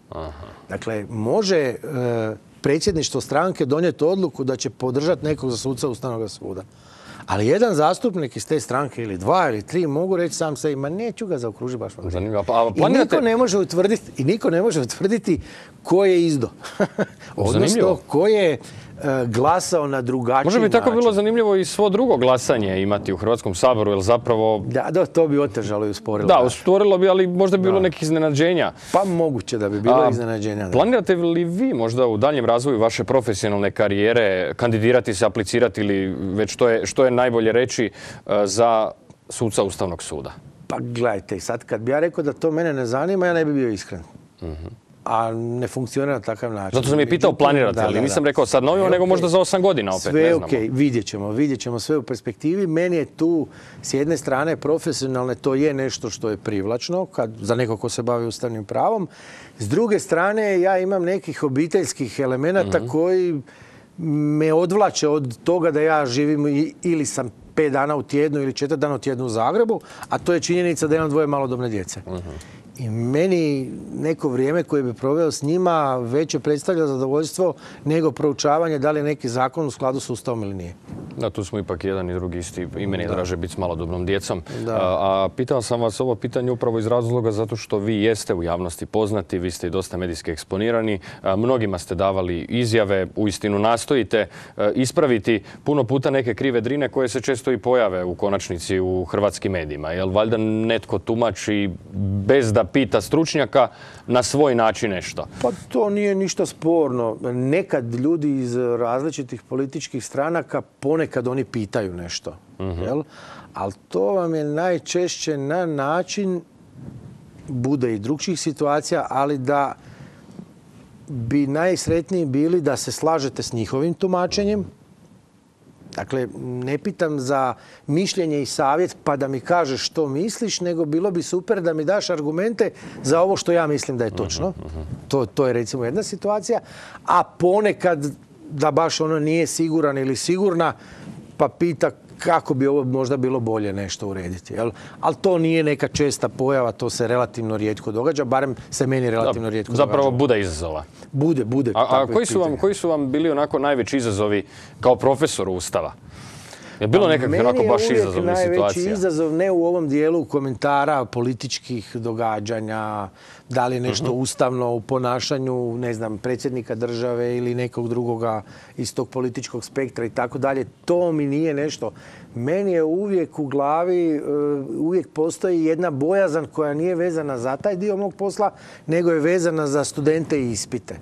Dakle, može predsjedništvo stranke donijeti odluku da će podržati nekog za suca Ustavnog suda. Ali jedan zastupnik iz te stranke ili 2 ili 3 mogu reći sam sebi, ma neću ga zaokružiti baš. I niko ne može utvrditi ko je izdo. Odnosno, ko je glasao na drugačiji način. Može bi tako bilo zanimljivo i svo drugo glasanje imati u Hrvatskom saboru, jer zapravo... Da, to bi otežalo i usporilo. Da, usporilo bi, ali možda bi bilo nekih iznenađenja. Pa moguće da bi bilo iznenađenja. Planirate li vi možda u daljem razvoju vaše profesionalne karijere kandidirati se, aplicirati ili već što je najbolje reći za suca Ustavnog suda? Pa gledajte, sad kad bi ja rekao da to mene ne zanima, ja ne bi bio iskren. A ne funkcionira na takav način. Zato sam je pitao planirate li, nisam rekao sad novimo, nego možda za 8 godina opet, sve ne znamo. Sve vidjet ćemo sve u perspektivi. Meni je tu, s jedne strane, profesionalne, to je nešto što je privlačno za nekog ko se bavi ustavnim pravom. S druge strane, ja imam nekih obiteljskih elemenata koji me odvlače od toga da ja živim ili sam 5 dana u tjednu ili 4 dana u tjednu u Zagrebu, a to je činjenica da imam 2 malodobne djece. I meni neko vrijeme koje bi proveo s njima veće predstavlja zadovoljstvo nego proučavanje da li je neki zakon u skladu s Ustavom ili nije. Da, tu smo ipak jedan i drugi isti. I meni je draže biti s malodobnom djecom. A pitao sam vas ovo pitanje upravo iz razloga zato što vi jeste u javnosti poznati, vi ste i dosta medijski eksponirani. Mnogima ste davali izjave, uistinu nastojite ispraviti puno puta neke krive drine koje se često i pojave u konačnici u hrvatskim medijima. Jel valjda netko tumači bez da pita stručnjaka na svoj način nešto? Pa to nije ništa sporno. Nekad ljudi iz različitih političkih stranaka ponekad oni pitaju nešto. Ali to vam je najčešće na način, bude i drugčih situacija, ali da bi najsretniji bili da se slažete s njihovim tumačenjem. Dakle, ne pitam za mišljenje i savjet pa da mi kažeš što misliš, nego bilo bi super da mi daš argumente za ovo što ja mislim da je točno. To je recimo jedna situacija. A ponekad da baš ono nije siguran ili sigurna, pa pita kako bi ovo možda bilo bolje nešto urediti. Ali to nije neka česta pojava, to se relativno rijetko događa, barem se meni relativno rijetko događa. Zapravo bude izazova. Bude. A koji su vam bili onako najveći izazovi kao profesor Ustava? Je bilo nekakvih onako baš izazovnih situacija? Meni je uvijek najveći izazov ne u ovom dijelu komentara političkih događanja, da li je nešto ustavno u ponašanju, ne znam, predsjednika države ili nekog drugoga iz tog političkog spektra i tako dalje. To mi nije nešto. Meni je uvijek u glavi, uvijek postoji jedna bojazan koja nije vezana za taj dio mog posla, nego je vezana za studente i ispite.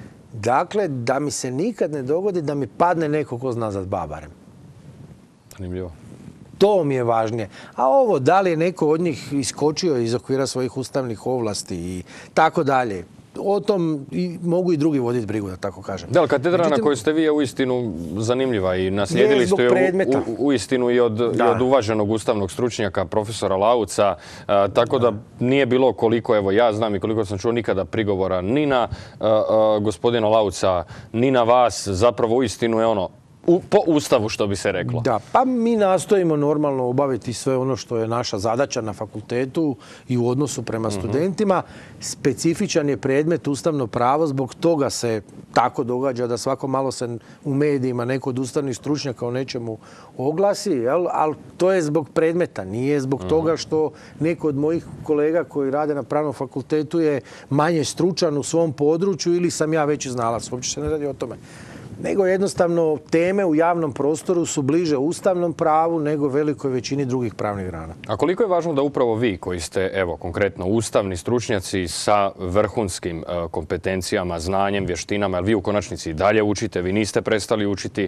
Dakle, da mi se nikad ne dogodi da mi padne neko ko zna za babarem. Zanimljivo. To mi je važnije. A ovo, da li je neko od njih iskočio iz okvira svojih ustavnih ovlasti i tako dalje, o tom mogu i drugi voditi brigu, da tako kažem. Da, ali katedra na kojoj ste vi je uistinu zanimljiva i naslijedili ste je uistinu i od uvaženog ustavnog stručnjaka, profesora Lauca, tako da nije bilo koliko, evo ja znam i koliko sam čuo, nikada prigovora ni na gospodina Lauca, ni na vas, zapravo uistinu je ono, po Ustavu, što bi se reklo. Da, pa mi nastojimo normalno obaviti sve ono što je naša zadaća na fakultetu i u odnosu prema studentima. Specifičan je predmet ustavno pravo, zbog toga se tako događa da svako malo se u medijima neko od ustavnih stručnjaka o nečemu oglasi, ali to je zbog predmeta, nije zbog toga što neko od mojih kolega koji rade na pravnom fakultetu je manje stručan u svom području ili sam ja veći znalac. Uopće se ne radi o tome. Nego jednostavno teme u javnom prostoru su bliže ustavnom pravu nego velikoj većini drugih pravnih grana. A koliko je važno da upravo vi, koji ste, evo, konkretno ustavni stručnjaci sa vrhunskim kompetencijama, znanjem, vještinama, jer vi u konačnici i dalje učite, vi niste prestali učiti,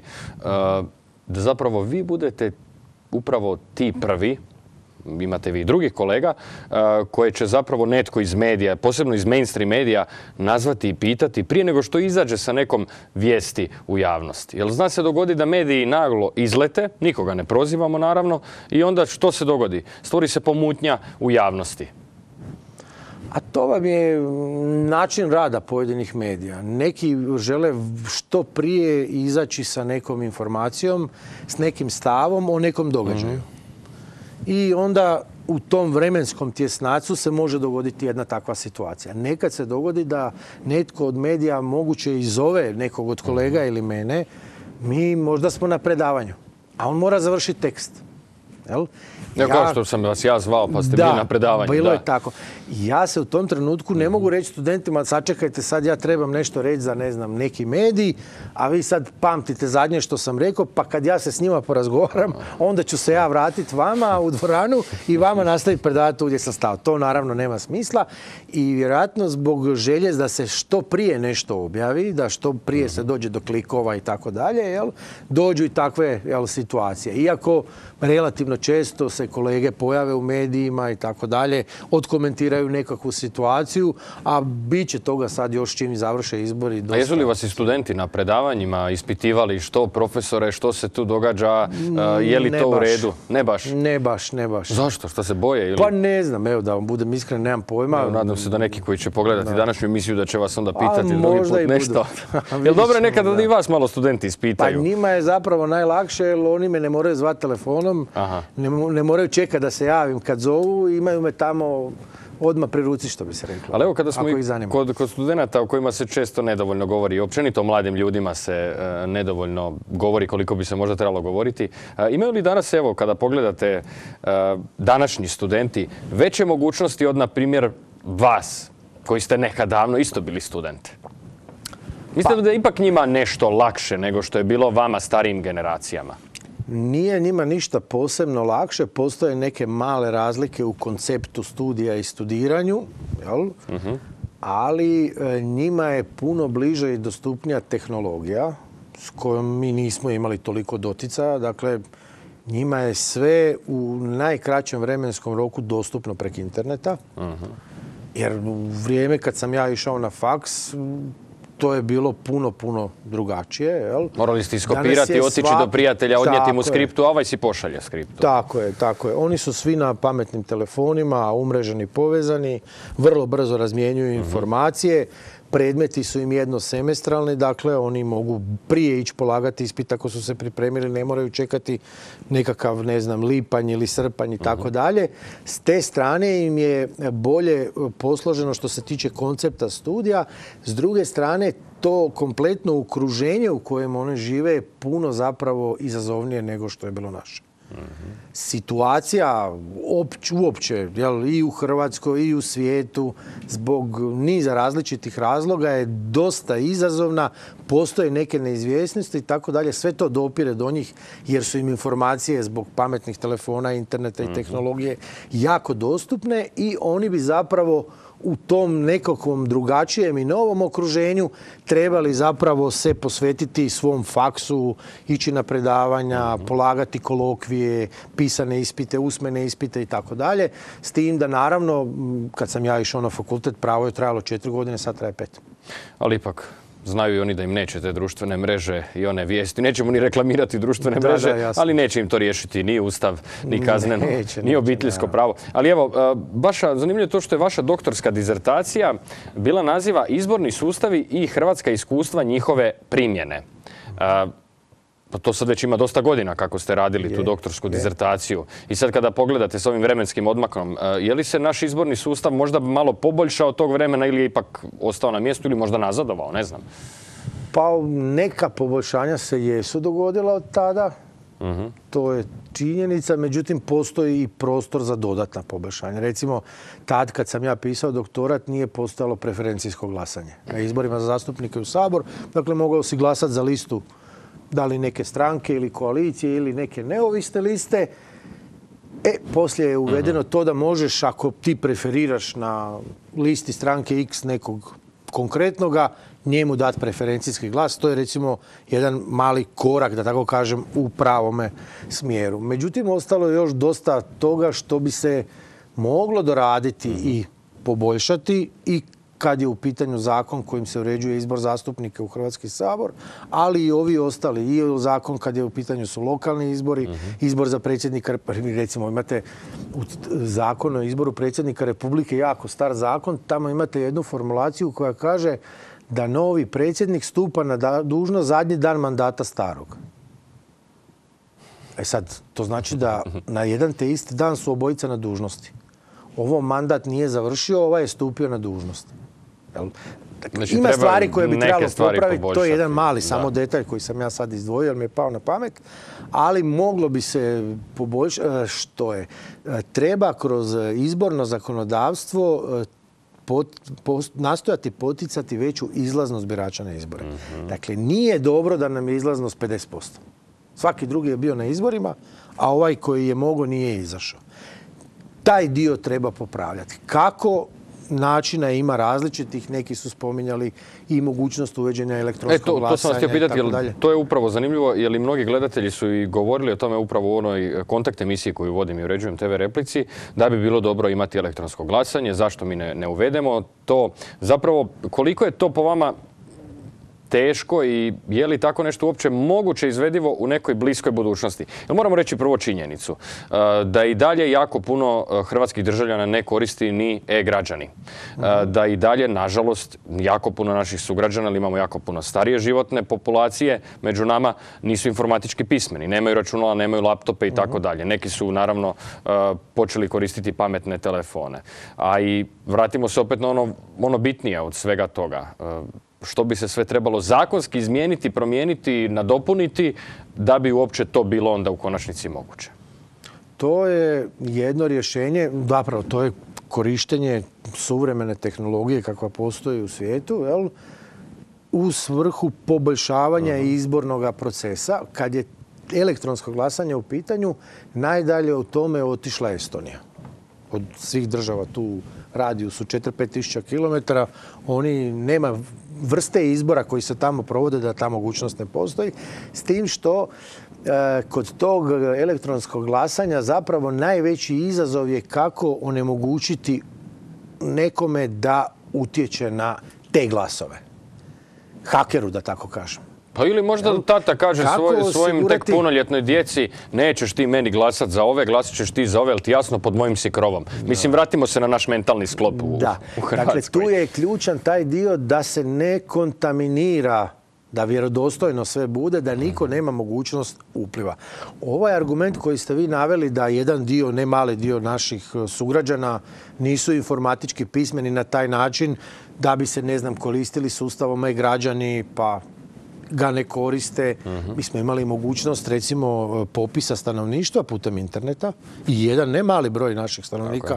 da zapravo vi budete upravo ti prvi, imate vi i drugih kolega, koje će zapravo netko iz medija, posebno iz mainstream medija, nazvati i pitati prije nego što izađe sa nekom vijesti u javnosti. Jer zna se dogodi da mediji naglo izlete, nikoga ne prozivamo naravno, i onda što se dogodi? Stvori se pomutnja u javnosti. A to vam je način rada pojedinih medija. Neki žele što prije izaći sa nekom informacijom, s nekim stavom o nekom događaju. I onda u tom vremenskom tjesnacu se može dogoditi jedna takva situacija. Nekad se dogodi da netko od medija moguće i zove nekog od kolega ili mene, mi možda smo na predavanju, a on mora završiti tekst. Jel? Kao što sam vas ja zvao, pa ste bili na predavanju. Da, bilo je tako. Ja se u tom trenutku ne mogu reći studentima, sačekajte, sad ja trebam nešto reći za, ne znam, neki medij, a vi sad pamtite zadnje što sam rekao, pa kad ja se s njima porazgovaram, onda ću se ja vratiti vama u dvoranu i vama nastaviti predavati gdje sam stao. To naravno nema smisla i vjerojatno zbog želje da se što prije nešto objavi, da što prije se dođe do klikova i tako dalje, dođu i takve situacije. Iako relativno često se kolege pojave u medijima i tako dalje, odkomentiraju nekakvu situaciju, a bit će toga sad još čim završe izbori. Dosta. A jesu li vas i studenti na predavanjima ispitivali što profesore, što se tu događa, je li to u redu? Ne baš? Ne baš. Zašto? Što se boje? Ili? Pa ne znam, evo da vam budem iskren, nemam pojma. Nadam se da neki koji će pogledati današnju emisiju da će vas onda pitati drugi put nešto. Jel dobro je nekada da i vas malo studenti ispitaju? Pa njima je zapravo najlakše jer oni me ne moraju zvati telefonom. Ne moraju čekati da se javim kad zovu, imaju me tamo odmah pri ruci, što bi se reklo. Ali evo kada smo kod studenata o kojima se često nedovoljno govori, općenito o mladim ljudima se nedovoljno govori koliko bi se možda trebalo govoriti. Imaju li danas, evo, kada pogledate današnji studenti, veće mogućnosti od, na primjer, vas, koji ste nekad davno isto bili studenti? Mislite da je ipak njima nešto lakše nego što je bilo vama starijim generacijama? Nije njima ništa posebno lakše, postoje neke male razlike u konceptu studija i studiranju, jel? Ali njima je puno bliže i dostupnija tehnologija s kojom mi nismo imali toliko doticaja. Dakle, njima je sve u najkraćem vremenskom roku dostupno preko interneta. Jer u vrijeme kad sam ja išao na faks, to je bilo puno drugačije. Jel? Morali ste iskopirati, otići do prijatelja, odnijeti mu skriptu, a ovaj si pošalje skriptu. Tako je. Oni su svi na pametnim telefonima, umreženi, povezani, vrlo brzo razmjenjuju informacije. Predmeti su im jednosemestralni, dakle oni mogu prije ići polagati ispit ako su se pripremili, ne moraju čekati nekakav, ne znam, lipanj ili srpanj i tako dalje. S te strane im je bolje posloženo što se tiče koncepta studija. S druge strane, to kompletno okruženje u kojem one žive je puno zapravo izazovnije nego što je bilo naše. Situacija uopće i u Hrvatskoj i u svijetu zbog niza različitih razloga je dosta izazovna, postoje neke neizvjesnosti i tako dalje. Sve to dopire do njih jer su im informacije zbog pametnih telefona, interneta i tehnologije jako dostupne i oni bi zapravo u tom nekakvom drugačijem i novom okruženju trebali zapravo se posvetiti svom faksu, ići na predavanja, polagati kolokvije, pisane ispite, usmene ispite i tako dalje. S tim da naravno, kad sam ja išao na fakultet, pravo je trajalo 4 godine, sad traje 5. Ali ipak, znaju i oni da im neće te društvene mreže i one vijesti. Nećemo ni reklamirati društvene mreže, ali neće im to riješiti ni Ustav, ni kazneno, ni obiteljsko pravo. Ali evo, zanimljivo je to što je vaša doktorska dizertacija bila naziva Izborni sustavi i hrvatska iskustva njihove primjene. To sad već ima dosta godina kako ste radili tu doktorsku dizertaciju. I sad kada pogledate s ovim vremenskim odmakom, je li se naš izborni sustav možda malo poboljšao od tog vremena ili je ipak ostao na mjestu ili možda nazadovao, ne znam? Pa neka poboljšanja se jesu dogodila od tada. To je činjenica, međutim postoji i prostor za dodatna poboljšanja. Recimo, tad kad sam ja pisao doktorat nije postojalo preferencijsko glasanje. Na izborima za zastupnike u Sabor, dakle mogao si glasati za listu da li neke stranke ili koalicije ili neke neovisne liste. Poslije je uvedeno to da možeš, ako ti preferiraš na listi stranke X nekog konkretnoga, njemu dati preferencijski glas. To je recimo jedan mali korak, da tako kažem, u pravome smjeru. Međutim, ostalo je još dosta toga što bi se moglo doraditi i poboljšati i kad je u pitanju zakon kojim se uređuje izbor zastupnika u Hrvatski sabor, ali i ovi ostali. I zakon kad je u pitanju su lokalni izbori, izbor za predsjednika, recimo imate u zakonu o izboru predsjednika Republike, jako star zakon, tamo imate jednu formulaciju koja kaže da novi predsjednik stupa na dužnost zadnji dan mandata starog. E sad, to znači da na jedan te isti dan su obojica na dužnosti. Ovo mandat nije završio, ovaj je stupio na dužnost. Znači, ima stvari koje bi trebalo popraviti, poboljšati. to je jedan mali samo detalj koji sam ja sad izdvojio jer mi je pao na pamet, ali moglo bi se poboljšati. Što je? Treba kroz izborno zakonodavstvo nastojati poticati veću izlaznost birača na izbore. Dakle, nije dobro da nam je izlaznost 50%. Svaki drugi je bio na izborima, a ovaj koji je mogao nije izašao. Taj dio treba popravljati. Kako? Načina ima različitih, neki su spominjali i mogućnost uvođenja elektronskog glasanja. To sam vas htio pitati, to je upravo zanimljivo, jer i mnogi gledatelji su i govorili o tome upravo u onoj kontakt emisiji koju vodim i uređujem TV replici, da bi bilo dobro imati elektronsko glasanje, zašto mi ne uvedemo to. Zapravo, koliko je to po vama teško i je li tako nešto uopće moguće izvedivo u nekoj bliskoj budućnosti? Jer moramo reći prvo činjenicu da i dalje jako puno hrvatskih državljana ne koristi ni e-građani. Da i dalje, nažalost, jako puno naših sugrađana, ali imamo jako puno starije životne populacije među nama, nisu informatički pismeni. Nemaju računala, nemaju laptope i tako dalje. Neki su, naravno, počeli koristiti pametne telefone. A i vratimo se opet na ono bitnije od svega toga. Što bi se sve trebalo zakonski izmijeniti, promijeniti, nadopuniti da bi uopće to bilo onda u konačnici moguće? To je jedno rješenje, zapravo to je korištenje suvremene tehnologije kakva postoji u svijetu, u svrhu poboljšavanja izbornog procesa. Kad je elektronsko glasanje u pitanju, najdalje u tome je otišla Estonija. Od svih država tu radijusu 4-5 tisuća kilometara, oni nema vrste izbora koji se tamo provode da ta mogućnost ne postoji. S tim što kod tog elektronskog glasanja zapravo najveći izazov je kako onemogućiti nekome da utječe na te glasove. Hakeru, da tako kažem. Pa ili možda tata kaže svojim tek punoljetnoj djeci nećeš ti meni glasat za ove, glasat ćeš ti za ove, ali ti jasno pod mojim si krovom. Mislim, vratimo se na naš mentalni sklop u Hrvatskoj. Dakle, tu je ključan taj dio da se ne kontaminira, da vjerodostojno sve bude, da niko nema mogućnost upliva. Ovaj argument koji ste vi naveli da jedan dio, ne mali dio naših sugrađana nisu informatički pismeni na taj način da bi se, ne znam, koristili sustavom e-građani, pa ga ne koriste. Mi smo imali mogućnost, recimo, popisa stanovništva putem interneta i jedan ne mali broj naših stanovnika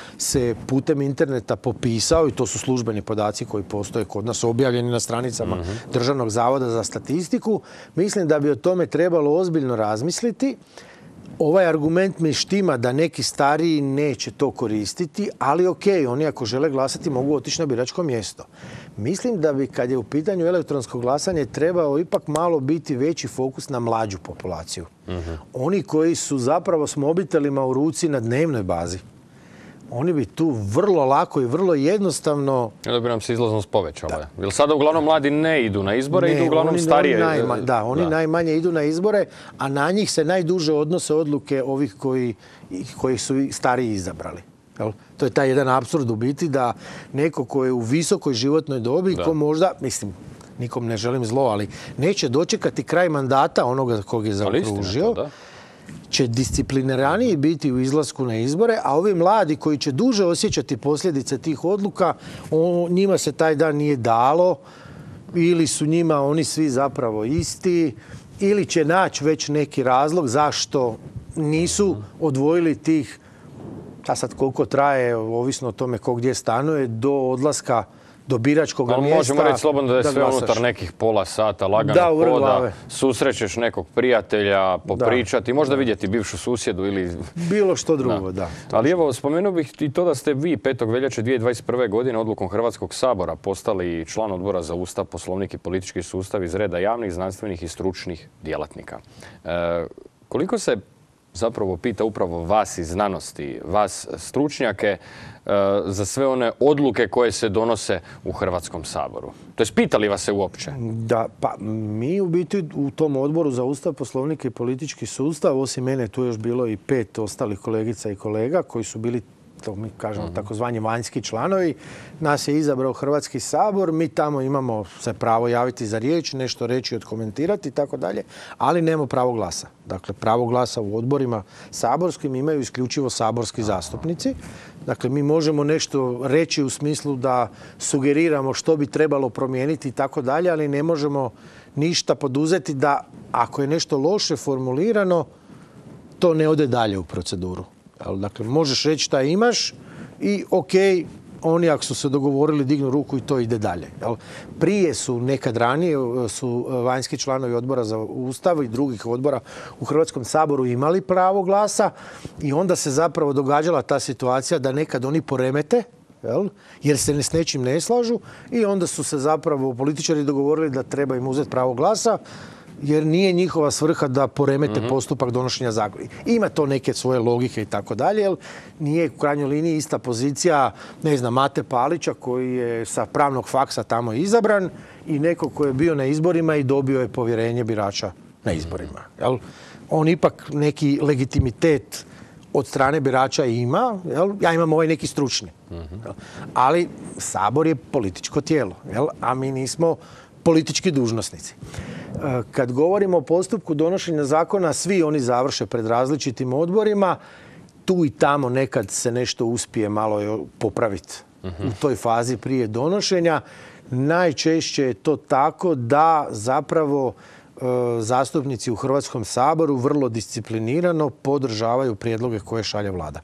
se putem interneta popisao i to su službeni podaci koji postoje kod nas objavljeni na stranicama Državnog zavoda za statistiku. Mislim da bi o tome trebalo ozbiljno razmisliti. Ovaj argument mi štima da neki stariji neće to koristiti, ali oni ako žele glasati mogu otići na biračko mjesto. Mislim da bi, kad je u pitanju elektronsko glasanje, trebao ipak malo biti veći fokus na mlađu populaciju. Oni koji su zapravo s mobitelima u ruci na dnevnoj bazi. Oni bi tu vrlo lako i vrlo jednostavno... Da bi nam se izlaznost povećala. Jer sada uglavnom mladi ne idu na izbore, idu uglavnom starije. Oni najmanje idu na izbore, a na njih se najduže odnose odluke ovih koji su stariji izabrali. To je taj jedan apsurd u biti da neko ko je u visokoj životnoj dobi, ko možda, mislim, nikom ne želim zlo, ali neće dočekati kraj mandata onoga kog je zaokružio, će discipliniraniji biti u izlasku na izbore, a ovi mladi koji će duže osjećati posljedice tih odluka, njima se taj dan nije dalo, ili su njima oni svi zapravo isti, ili će naći već neki razlog zašto nisu odvojili tih, a sad koliko traje, ovisno o tome ko gdje stanuje, do odlaska do biračkog mjesta. Možemo reći slobodno da je sve unutar nekih pola sata, lagano hoda, susrećeš nekog prijatelja, popričati, možda vidjeti bivšu susjedu ili... Bilo što drugo, da. Ali evo, spomenuo bih i to da ste vi 5. veljače 2021. godine odlukom Hrvatskog sabora postali član Odbora za Ustav, Poslovnik i politički sustav iz reda javnih, znanstvenih i stručnih djelatnika. Koliko se zapravo pita upravo vas iz znanosti, vas stručnjake, za sve one odluke koje se donose u Hrvatskom saboru? To je, pitali vas se uopće? Da, pa mi u biti u tom Odboru za Ustav, Poslovnik i politički sustav, osim mene tu još bilo i 5 ostalih kolegica i kolega koji su bili to mi kažemo takozvani vanjski članovi. Nas je izabrao Hrvatski sabor, mi tamo imamo se pravo javiti za riječ, nešto reći, odkomentirati i tako dalje, ali nemamo pravo glasa. Dakle, pravo glasa u odborima saborskim imaju isključivo saborski zastupnici. Dakle, mi možemo nešto reći u smislu da sugeriramo što bi trebalo promijeniti i tako dalje, ali ne možemo ništa poduzeti da ako je nešto loše formulirano, to ne ode dalje u proceduru. Dakle, možeš reći šta imaš i ok, oni ako su se dogovorili dignu ruku i to ide dalje. Prije su nekad ranije su vanjski članovi odbora za Ustav i drugih odbora u Hrvatskom saboru imali pravo glasa i onda se zapravo događala ta situacija da nekad oni poremete, jer se s nečim ne slažu i onda su se zapravo političari dogovorili da treba im uzeti pravo glasa jer nije njihova svrha da poremete postupak donošenja zakona. Ima to neke svoje logike i tako dalje, jer nije u krajnjoj liniji ista pozicija, ne znam, Mate Palića koji je sa pravnog faksa tamo izabran i neko koji je bio na izborima i dobio je povjerenje birača na izborima. On ipak neki legitimitet od strane birača ima, ja imam ovaj neki stručni. Ali Sabor je političko tijelo, a mi nismo politički dužnosnici. Kad govorimo o postupku donošenja zakona, svi oni završe pred različitim odborima. Tu i tamo nekad se nešto uspije malo popraviti u toj fazi prije donošenja. Najčešće je to tako da zapravo zastupnici u Hrvatskom saboru vrlo disciplinirano podržavaju prijedloge koje šalje vlada.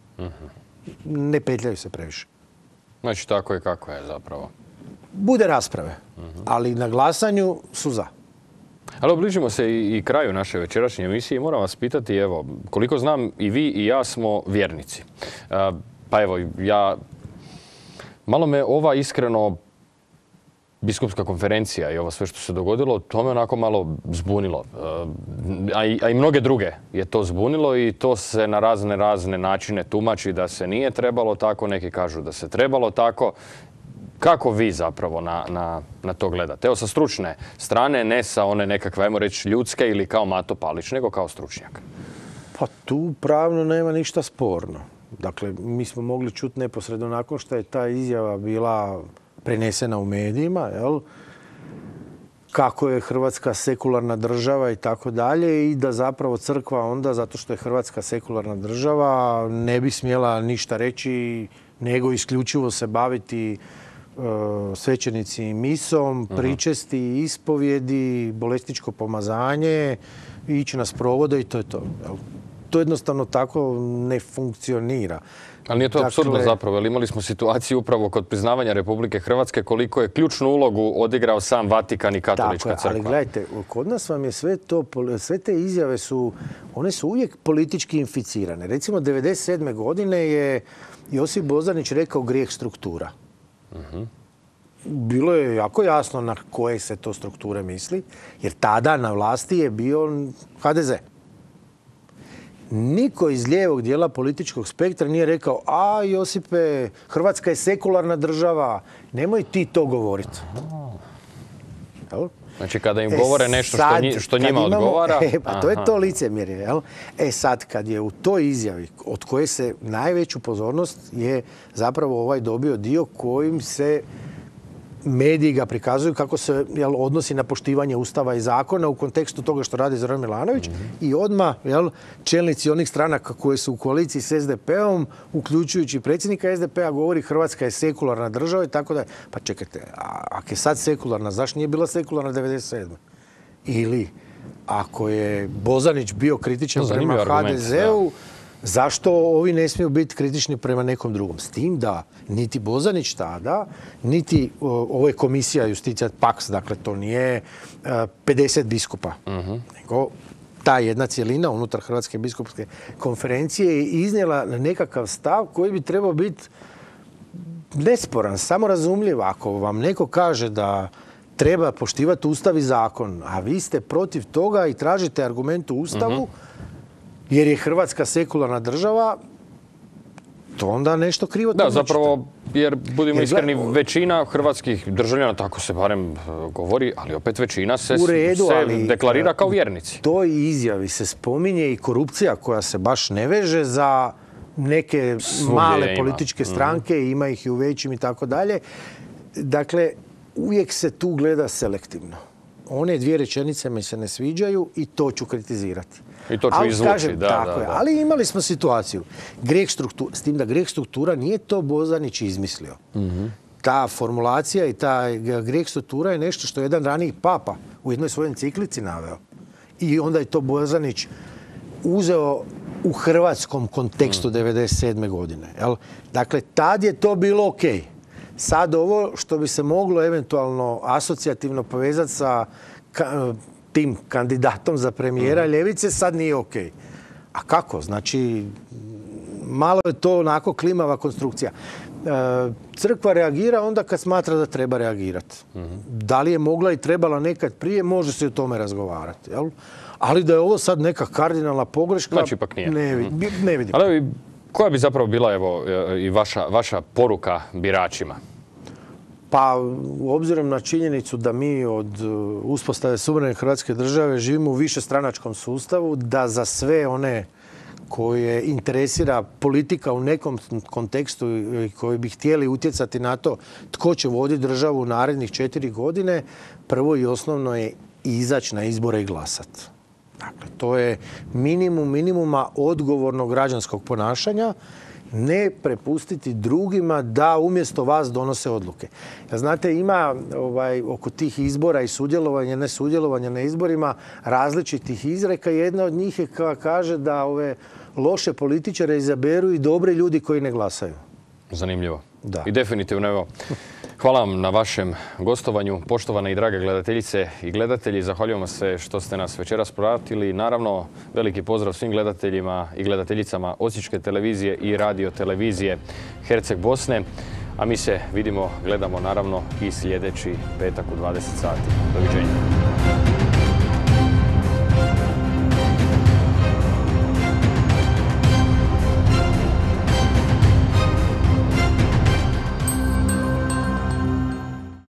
Ne petljaju se previše. Znači tako je kako je zapravo. Bude rasprave, ali na glasanju su za. Ali obližimo se i kraju naše večerašnje emisije i moram vas pitati, evo, koliko znam i vi i ja smo vjernici. Pa evo, malo me ova iskreno biskupska konferencija i ovo sve što se dogodilo, to me onako malo zbunilo. A i mnoge druge je to zbunilo i to se na razne načine tumači da se nije trebalo tako, neki kažu da se trebalo tako. Kako vi zapravo na to gledate? Evo sa stručne strane, ne sa one nekakve, ajmo reći, ljudske ili kao Mato Palić, nego kao stručnjak. Pa tu pravno nema ništa sporno. Dakle, mi smo mogli čuti neposredno nakon što je ta izjava bila prenesena u medijima, kako je Hrvatska sekularna država i tako dalje i da zapravo crkva onda, zato što je Hrvatska sekularna država, ne bi smjela ništa reći nego isključivo se baviti svećenici misom, pričesti, ispovjedi, bolesničko pomazanje, ići na sprovode i to je to. To jednostavno tako ne funkcionira. Ali nije to apsurdno zapravo, jer imali smo situaciju upravo kod priznavanja Republike Hrvatske koliko je ključnu ulogu odigrao sam Vatikan i Katolička crkva. Ali gledajte, kod nas vam je sve te izjave one su uvijek politički inficirane. Recimo, 1997. godine je Josip Bozanić rekao grijeh struktura. Bilo je jako jasno na koje se to strukture misli, jer tada na vlasti je bio HDZ. Niko iz lijevog dijela političkog spektra nije rekao a Josipe, Hrvatska je sekularna država, nemoj ti to govoriti. Znači kada im govore nešto što njima odgovara... Pa to je to licemjerje. Sad kad je u toj izjavi od koje se najveću pozornost je zapravo ovaj dobio dio kojim se mediji ga prikazuju kako se odnosi na poštivanje Ustava i zakona u kontekstu toga što radi Zoran Milanović i odmah čelnici onih stranaka koje su u koaliciji s SDP-om, uključujući predsjednika SDP-a, govori Hrvatska je sekularna država i tako da. Pa čekajte, ako je sad sekularna, zašto nije bila sekularna 1997? Ili ako je Bozanić bio kritičan prema HDZ-u, zašto ovi ne smiju biti kritični prema nekom drugom? S tim da niti Bozanić tada, niti ovo je komisija Justicija Pax, dakle to nije 50 biskupa, nego ta jedna cjelina unutar Hrvatske biskupske konferencije je iznijela nekakav stav koji bi trebao biti nesporan, samorazumljiv. Ako vam neko kaže da treba poštivati Ustav i zakon, a vi ste protiv toga i tražite argument u Ustavu, jer je Hrvatska sekularna država, to onda nešto krivo tumačite. Da, zapravo, jer budimo iskreni, većina hrvatskih državljana, tako se barem govori, ali opet većina se deklarira kao vjernici. U toj izjavi se spominje i korupcija koja se baš ne veže za neke male političke stranke, ima ih i u većim i tako dalje. Dakle, uvijek se tu gleda selektivno. One 2 rečenice mi se ne sviđaju i to ću kritizirati. I to ću izvući, da. Ali imali smo situaciju. S tim da grijeh struktura nije to Bozanić izmislio. Ta formulacija i ta grijeh struktura je nešto što je jedan raniji papa u jednoj svojoj enciklici naveo. I onda je to Bozanić uzeo u hrvatskom kontekstu 1997. godine. Dakle, tad je to bilo ok. Sad ovo što bi se moglo eventualno asocijativno povezati sa tim kandidatom za premijera ljevice, sad nije ok. A kako? Znači, malo je to onako klimava konstrukcija. Crkva reagira onda kad smatra da treba reagirati. Da li je mogla i trebala nekad prije, može se o tome razgovarati. Ali da je ovo sad neka kardinalna pogreška, znači, ipak nije. Ne vidim. Ali koja bi zapravo bila i vaša poruka biračima? Pa, obzirom na činjenicu da mi od uspostave suverene Hrvatske države živimo u višestranačkom sustavu, da za sve one koje interesira politika u nekom kontekstu i koji bi htjeli utjecati na to tko će voditi državu u narednih 4 godine, prvo i osnovno je izaći na izbore i glasati. Dakle, to je minimum minimuma odgovornog građanskog ponašanja. Ne prepustiti drugima da umjesto vas donose odluke. Znate, ima oko tih izbora i sudjelovanja, nesudjelovanja na izborima različitih izreka. Jedna od njih je koja kaže da ove loše političare izaberu i dobre ljudi koji ne glasaju. Zanimljivo. Da. I definitivno, evo, hvala vam na vašem gostovanju. Poštovane i drage gledateljice i gledatelji, zahvaljujemo se što ste nas večeras pratili. Naravno, veliki pozdrav svim gledateljima i gledateljicama Osječke televizije i radio televizije Herceg Bosne. A mi se vidimo, gledamo naravno i sljedeći petak u 20 sati. Doviđenja.